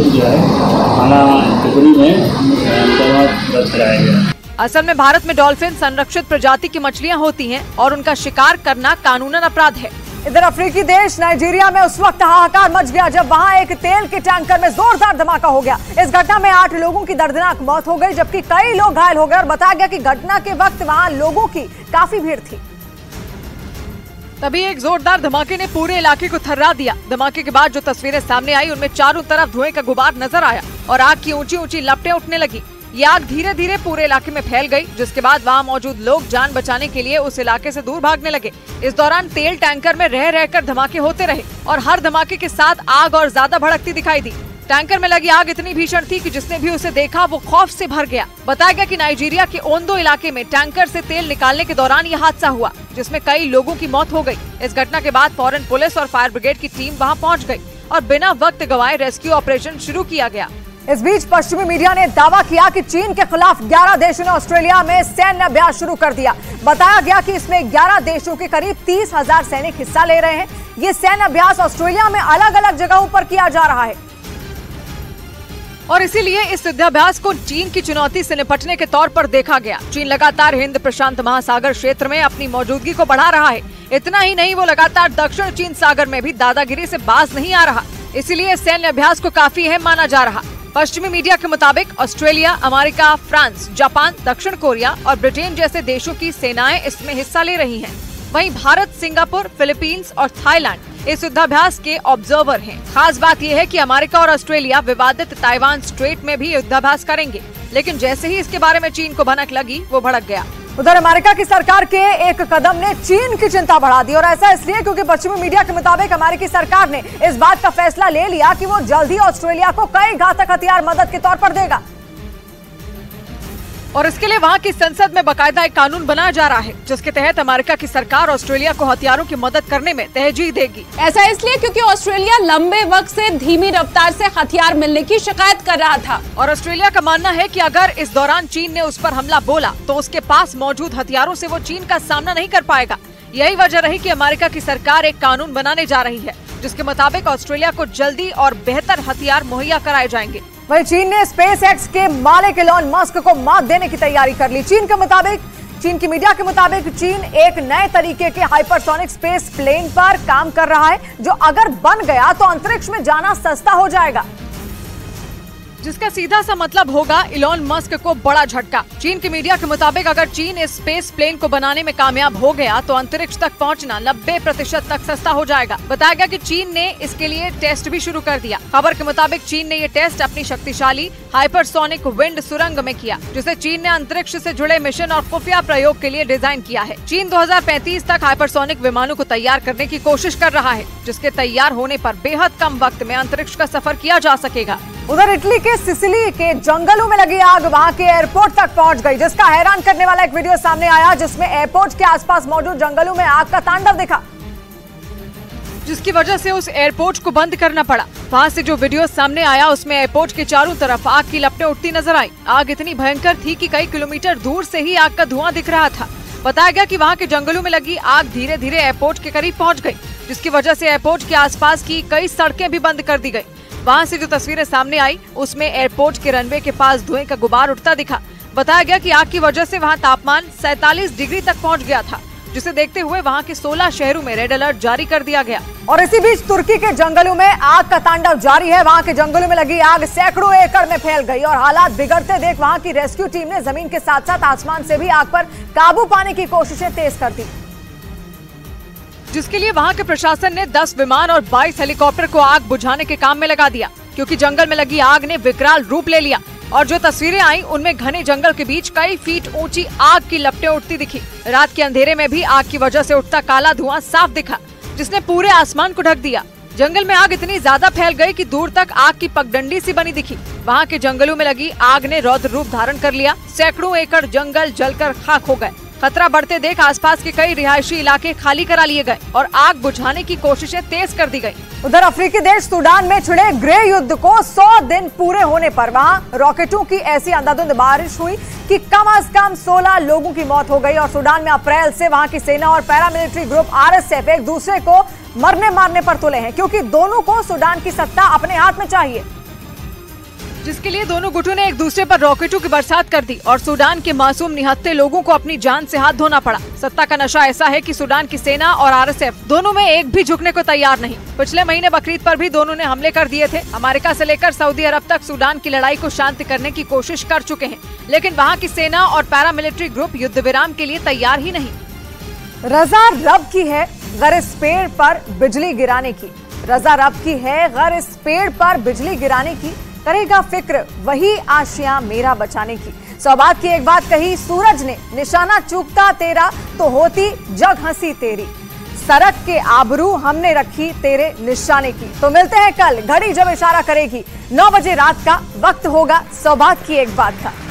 S2: असल में भारत में डॉल्फिन संरक्षित प्रजाति की मछलियां होती हैं और उनका शिकार करना कानूनन अपराध है।
S1: इधर अफ्रीकी देश नाइजीरिया में उस वक्त हाहाकार मच गया जब वहां एक तेल के टैंकर में जोरदार धमाका हो गया। इस घटना में आठ लोगों की दर्दनाक मौत हो गई, जबकि कई लोग घायल हो गए और बताया गया कि घटना के वक्त वहां लोगों की काफी भीड़ थी।
S2: तभी एक जोरदार धमाके ने पूरे इलाके को थर्रा दिया। धमाके के बाद जो तस्वीरें सामने आई उनमें चारों तरफ धुएं का गुबार नजर आया और आग की ऊंची ऊंची लपटें उठने लगी। ये आग धीरे धीरे पूरे इलाके में फैल गई, जिसके बाद वहां मौजूद लोग जान बचाने के लिए उस इलाके से दूर भागने लगे। इस दौरान तेल टैंकर में रह रहकर धमाके होते रहे और हर धमाके के साथ आग और ज्यादा भड़कती दिखाई दी। टैंकर में लगी आग इतनी भीषण थी कि जिसने भी उसे देखा वो खौफ से भर गया। बताया गया कि नाइजीरिया के ओंदो इलाके में टैंकर से तेल निकालने के दौरान ये हादसा हुआ, जिसमें कई लोगों की मौत हो गई। इस घटना के बाद फौरन पुलिस और फायर ब्रिगेड की टीम वहां पहुंच गई और बिना वक्त गंवाए रेस्क्यू ऑपरेशन शुरू किया गया।
S1: इस बीच पश्चिमी मीडिया ने दावा किया कि चीन के खिलाफ ग्यारह देशों ने ऑस्ट्रेलिया में सैन्य अभ्यास शुरू कर दिया। बताया गया कि इसमें ग्यारह देशों के करीब तीस हजार सैनिक हिस्सा ले रहे हैं। ये सैन्य अभ्यास ऑस्ट्रेलिया में अलग अलग जगहों पर किया जा रहा है
S2: और इसीलिए इस युद्धाभ्यास को चीन की चुनौती से निपटने के तौर पर देखा गया। चीन लगातार हिंद प्रशांत महासागर क्षेत्र में अपनी मौजूदगी को बढ़ा रहा है। इतना ही नहीं, वो लगातार दक्षिण चीन सागर में भी दादागिरी से बाज नहीं आ रहा। इसीलिए सैन्य अभ्यास को काफी अहम माना जा रहा। पश्चिमी मीडिया के मुताबिक ऑस्ट्रेलिया, अमेरिका, फ्रांस, जापान, दक्षिण कोरिया और ब्रिटेन जैसे देशों की सेनाएं इसमें हिस्सा ले रही हैं। वहीं भारत, सिंगापुर, फिलीपींस और थाईलैंड इस युद्धाभ्यास के ऑब्जर्वर हैं। खास बात यह है कि अमेरिका और ऑस्ट्रेलिया विवादित ताइवान स्ट्रेट में भी युद्धाभ्यास करेंगे, लेकिन जैसे ही इसके बारे में चीन को भनक लगी वो भड़क गया।
S1: उधर अमेरिका की सरकार के एक कदम ने चीन की चिंता बढ़ा दी और ऐसा इसलिए क्योंकि पश्चिमी मीडिया के मुताबिक अमेरिकी सरकार ने इस बात का फैसला ले लिया कि वो जल्द ही ऑस्ट्रेलिया को कई घातक हथियार मदद के तौर पर देगा
S2: और इसके लिए वहां की संसद में बकायदा एक कानून बनाया जा रहा है, जिसके तहत अमेरिका की सरकार ऑस्ट्रेलिया को हथियारों की मदद करने में तरजीह देगी।
S5: ऐसा इसलिए क्योंकि ऑस्ट्रेलिया लंबे वक्त से धीमी रफ्तार से हथियार मिलने की शिकायत कर रहा था
S2: और ऑस्ट्रेलिया का मानना है कि अगर इस दौरान चीन ने उस पर हमला बोला तो उसके पास मौजूद हथियारों से वो चीन का सामना नहीं कर पाएगा। यही वजह रही कि अमेरिका की सरकार एक कानून बनाने जा रही है, जिसके मुताबिक ऑस्ट्रेलिया को जल्दी और बेहतर हथियार मुहैया कराए जाएंगे।
S1: वहीं चीन ने स्पेस एक्स के मालिक इलॉन मस्क को मात देने की तैयारी कर ली। चीन के मुताबिक चीन की मीडिया के मुताबिक चीन एक नए तरीके के हाइपरसोनिक स्पेस प्लेन पर काम कर रहा है, जो अगर बन गया तो अंतरिक्ष में जाना सस्ता हो जाएगा,
S2: जिसका सीधा सा मतलब होगा इलॉन मस्क को बड़ा झटका। चीन की मीडिया के मुताबिक अगर चीन इस स्पेस प्लेन को बनाने में कामयाब हो गया तो अंतरिक्ष तक पहुंचना नब्बे प्रतिशत तक सस्ता हो जाएगा। बताया गया कि चीन ने इसके लिए टेस्ट भी शुरू कर दिया। खबर के मुताबिक चीन ने ये टेस्ट अपनी शक्तिशाली हाइपरसोनिक विंड सुरंग में किया, जिसे चीन ने अंतरिक्ष से जुड़े मिशन और खुफिया प्रयोग के लिए डिजाइन किया है। चीन दो हजार पैंतीस तक हाइपरसोनिक विमानों को तैयार करने की कोशिश कर रहा है, जिसके तैयार होने पर बेहद कम वक्त में अंतरिक्ष का सफर किया जा सकेगा।
S1: उधर इटली के सिसिली के जंगलों में लगी आग वहां के एयरपोर्ट तक पहुंच गई, जिसका हैरान करने वाला एक वीडियो सामने आया, जिसमें एयरपोर्ट के आसपास मौजूद जंगलों में आग का तांडव दिखा,
S2: जिसकी वजह से उस एयरपोर्ट को बंद करना पड़ा। वहां से जो वीडियो सामने आया उसमें एयरपोर्ट के चारों तरफ आग की लपटें उठती नजर आई। आग इतनी भयंकर थी कि कई किलोमीटर दूर से ही आग का धुआं दिख रहा था। बताया गया कि वहां के जंगलों में लगी आग धीरे धीरे एयरपोर्ट के करीब पहुंच गई, जिसकी वजह से एयरपोर्ट के आसपास की कई सड़कें भी बंद कर दी गई। वहां से जो तस्वीरें सामने आई उसमें एयरपोर्ट के रनवे के पास धुएं का गुबार उठता दिखा। बताया गया कि आग की वजह से वहां तापमान सैंतालीस डिग्री तक पहुंच गया था, जिसे देखते हुए वहां के सोलह शहरों में रेड अलर्ट जारी कर दिया गया।
S1: और इसी बीच तुर्की के जंगलों में आग का तांडव जारी है। वहां के जंगलों में लगी आग सैकड़ों एकड़ में फैल गई और हालात बिगड़ते देख वहां की रेस्क्यू टीम ने जमीन के साथ साथ आसमान से भी आग पर काबू पाने की कोशिशें तेज कर दी,
S2: जिसके लिए वहां के प्रशासन ने दस विमान और बाईस हेलीकॉप्टर को आग बुझाने के काम में लगा दिया, क्योंकि जंगल में लगी आग ने विकराल रूप ले लिया। और जो तस्वीरें आई उनमें घने जंगल के बीच कई फीट ऊंची आग की लपटें उठती दिखी। रात के अंधेरे में भी आग की वजह से उठता काला धुआं साफ दिखा, जिसने पूरे आसमान को ढक दिया। जंगल में आग इतनी ज्यादा फैल गई कि दूर तक आग की पगडंडी सी बनी दिखी। वहां के जंगलों में लगी आग ने रौद्र रूप धारण कर लिया। सैकड़ों एकड़ जंगल जलकर खाक हो गए। खतरा बढ़ते देख आसपास के कई रिहायशी इलाके खाली करा लिए गए और आग बुझाने की कोशिशें तेज कर दी गई।
S1: उधर अफ्रीकी देश सूडान में छिड़े गृह युद्ध को सौ दिन पूरे होने पर वहां रॉकेटों की ऐसी अंधाधुंध बारिश हुई कि कम अज कम सोलह लोगों की मौत हो गई। और सूडान में अप्रैल से वहां की सेना और पैरामिलिट्री ग्रुप आरएसएफ एक दूसरे को मरने मारने पर तुले हैं, क्योंकि दोनों को सूडान की सत्ता अपने हाथ में चाहिए,
S2: जिसके लिए दोनों गुटों ने एक दूसरे पर रॉकेटों की बरसात कर दी और सूडान के मासूम निहत्थे लोगों को अपनी जान से हाथ धोना पड़ा। सत्ता का नशा ऐसा है कि सूडान की सेना और आरएसएफ दोनों में एक भी झुकने को तैयार नहीं। पिछले महीने बकरीद पर भी दोनों ने हमले कर दिए थे। अमेरिका से लेकर सऊदी अरब तक सूडान की लड़ाई को शांत करने की कोशिश कर चुके हैं, लेकिन वहाँ की सेना और पैरामिलिट्री ग्रुप युद्ध विराम के लिए तैयार ही नहीं।
S1: रजा रब की है गर इस पेड़ पर बिजली गिराने की, रजा रब की है गर इस पेड़ पर बिजली गिराने की, करेगा फिक्र वही आशियां मेरा बचाने की। सौबात की एक बात कही सूरज ने, निशाना चूकता तेरा तो होती जग हंसी तेरी, सरक के आबरू हमने रखी तेरे निशाने की। तो मिलते हैं कल, घड़ी जब इशारा करेगी नौ बजे रात का, वक्त होगा सौबात की एक बात का।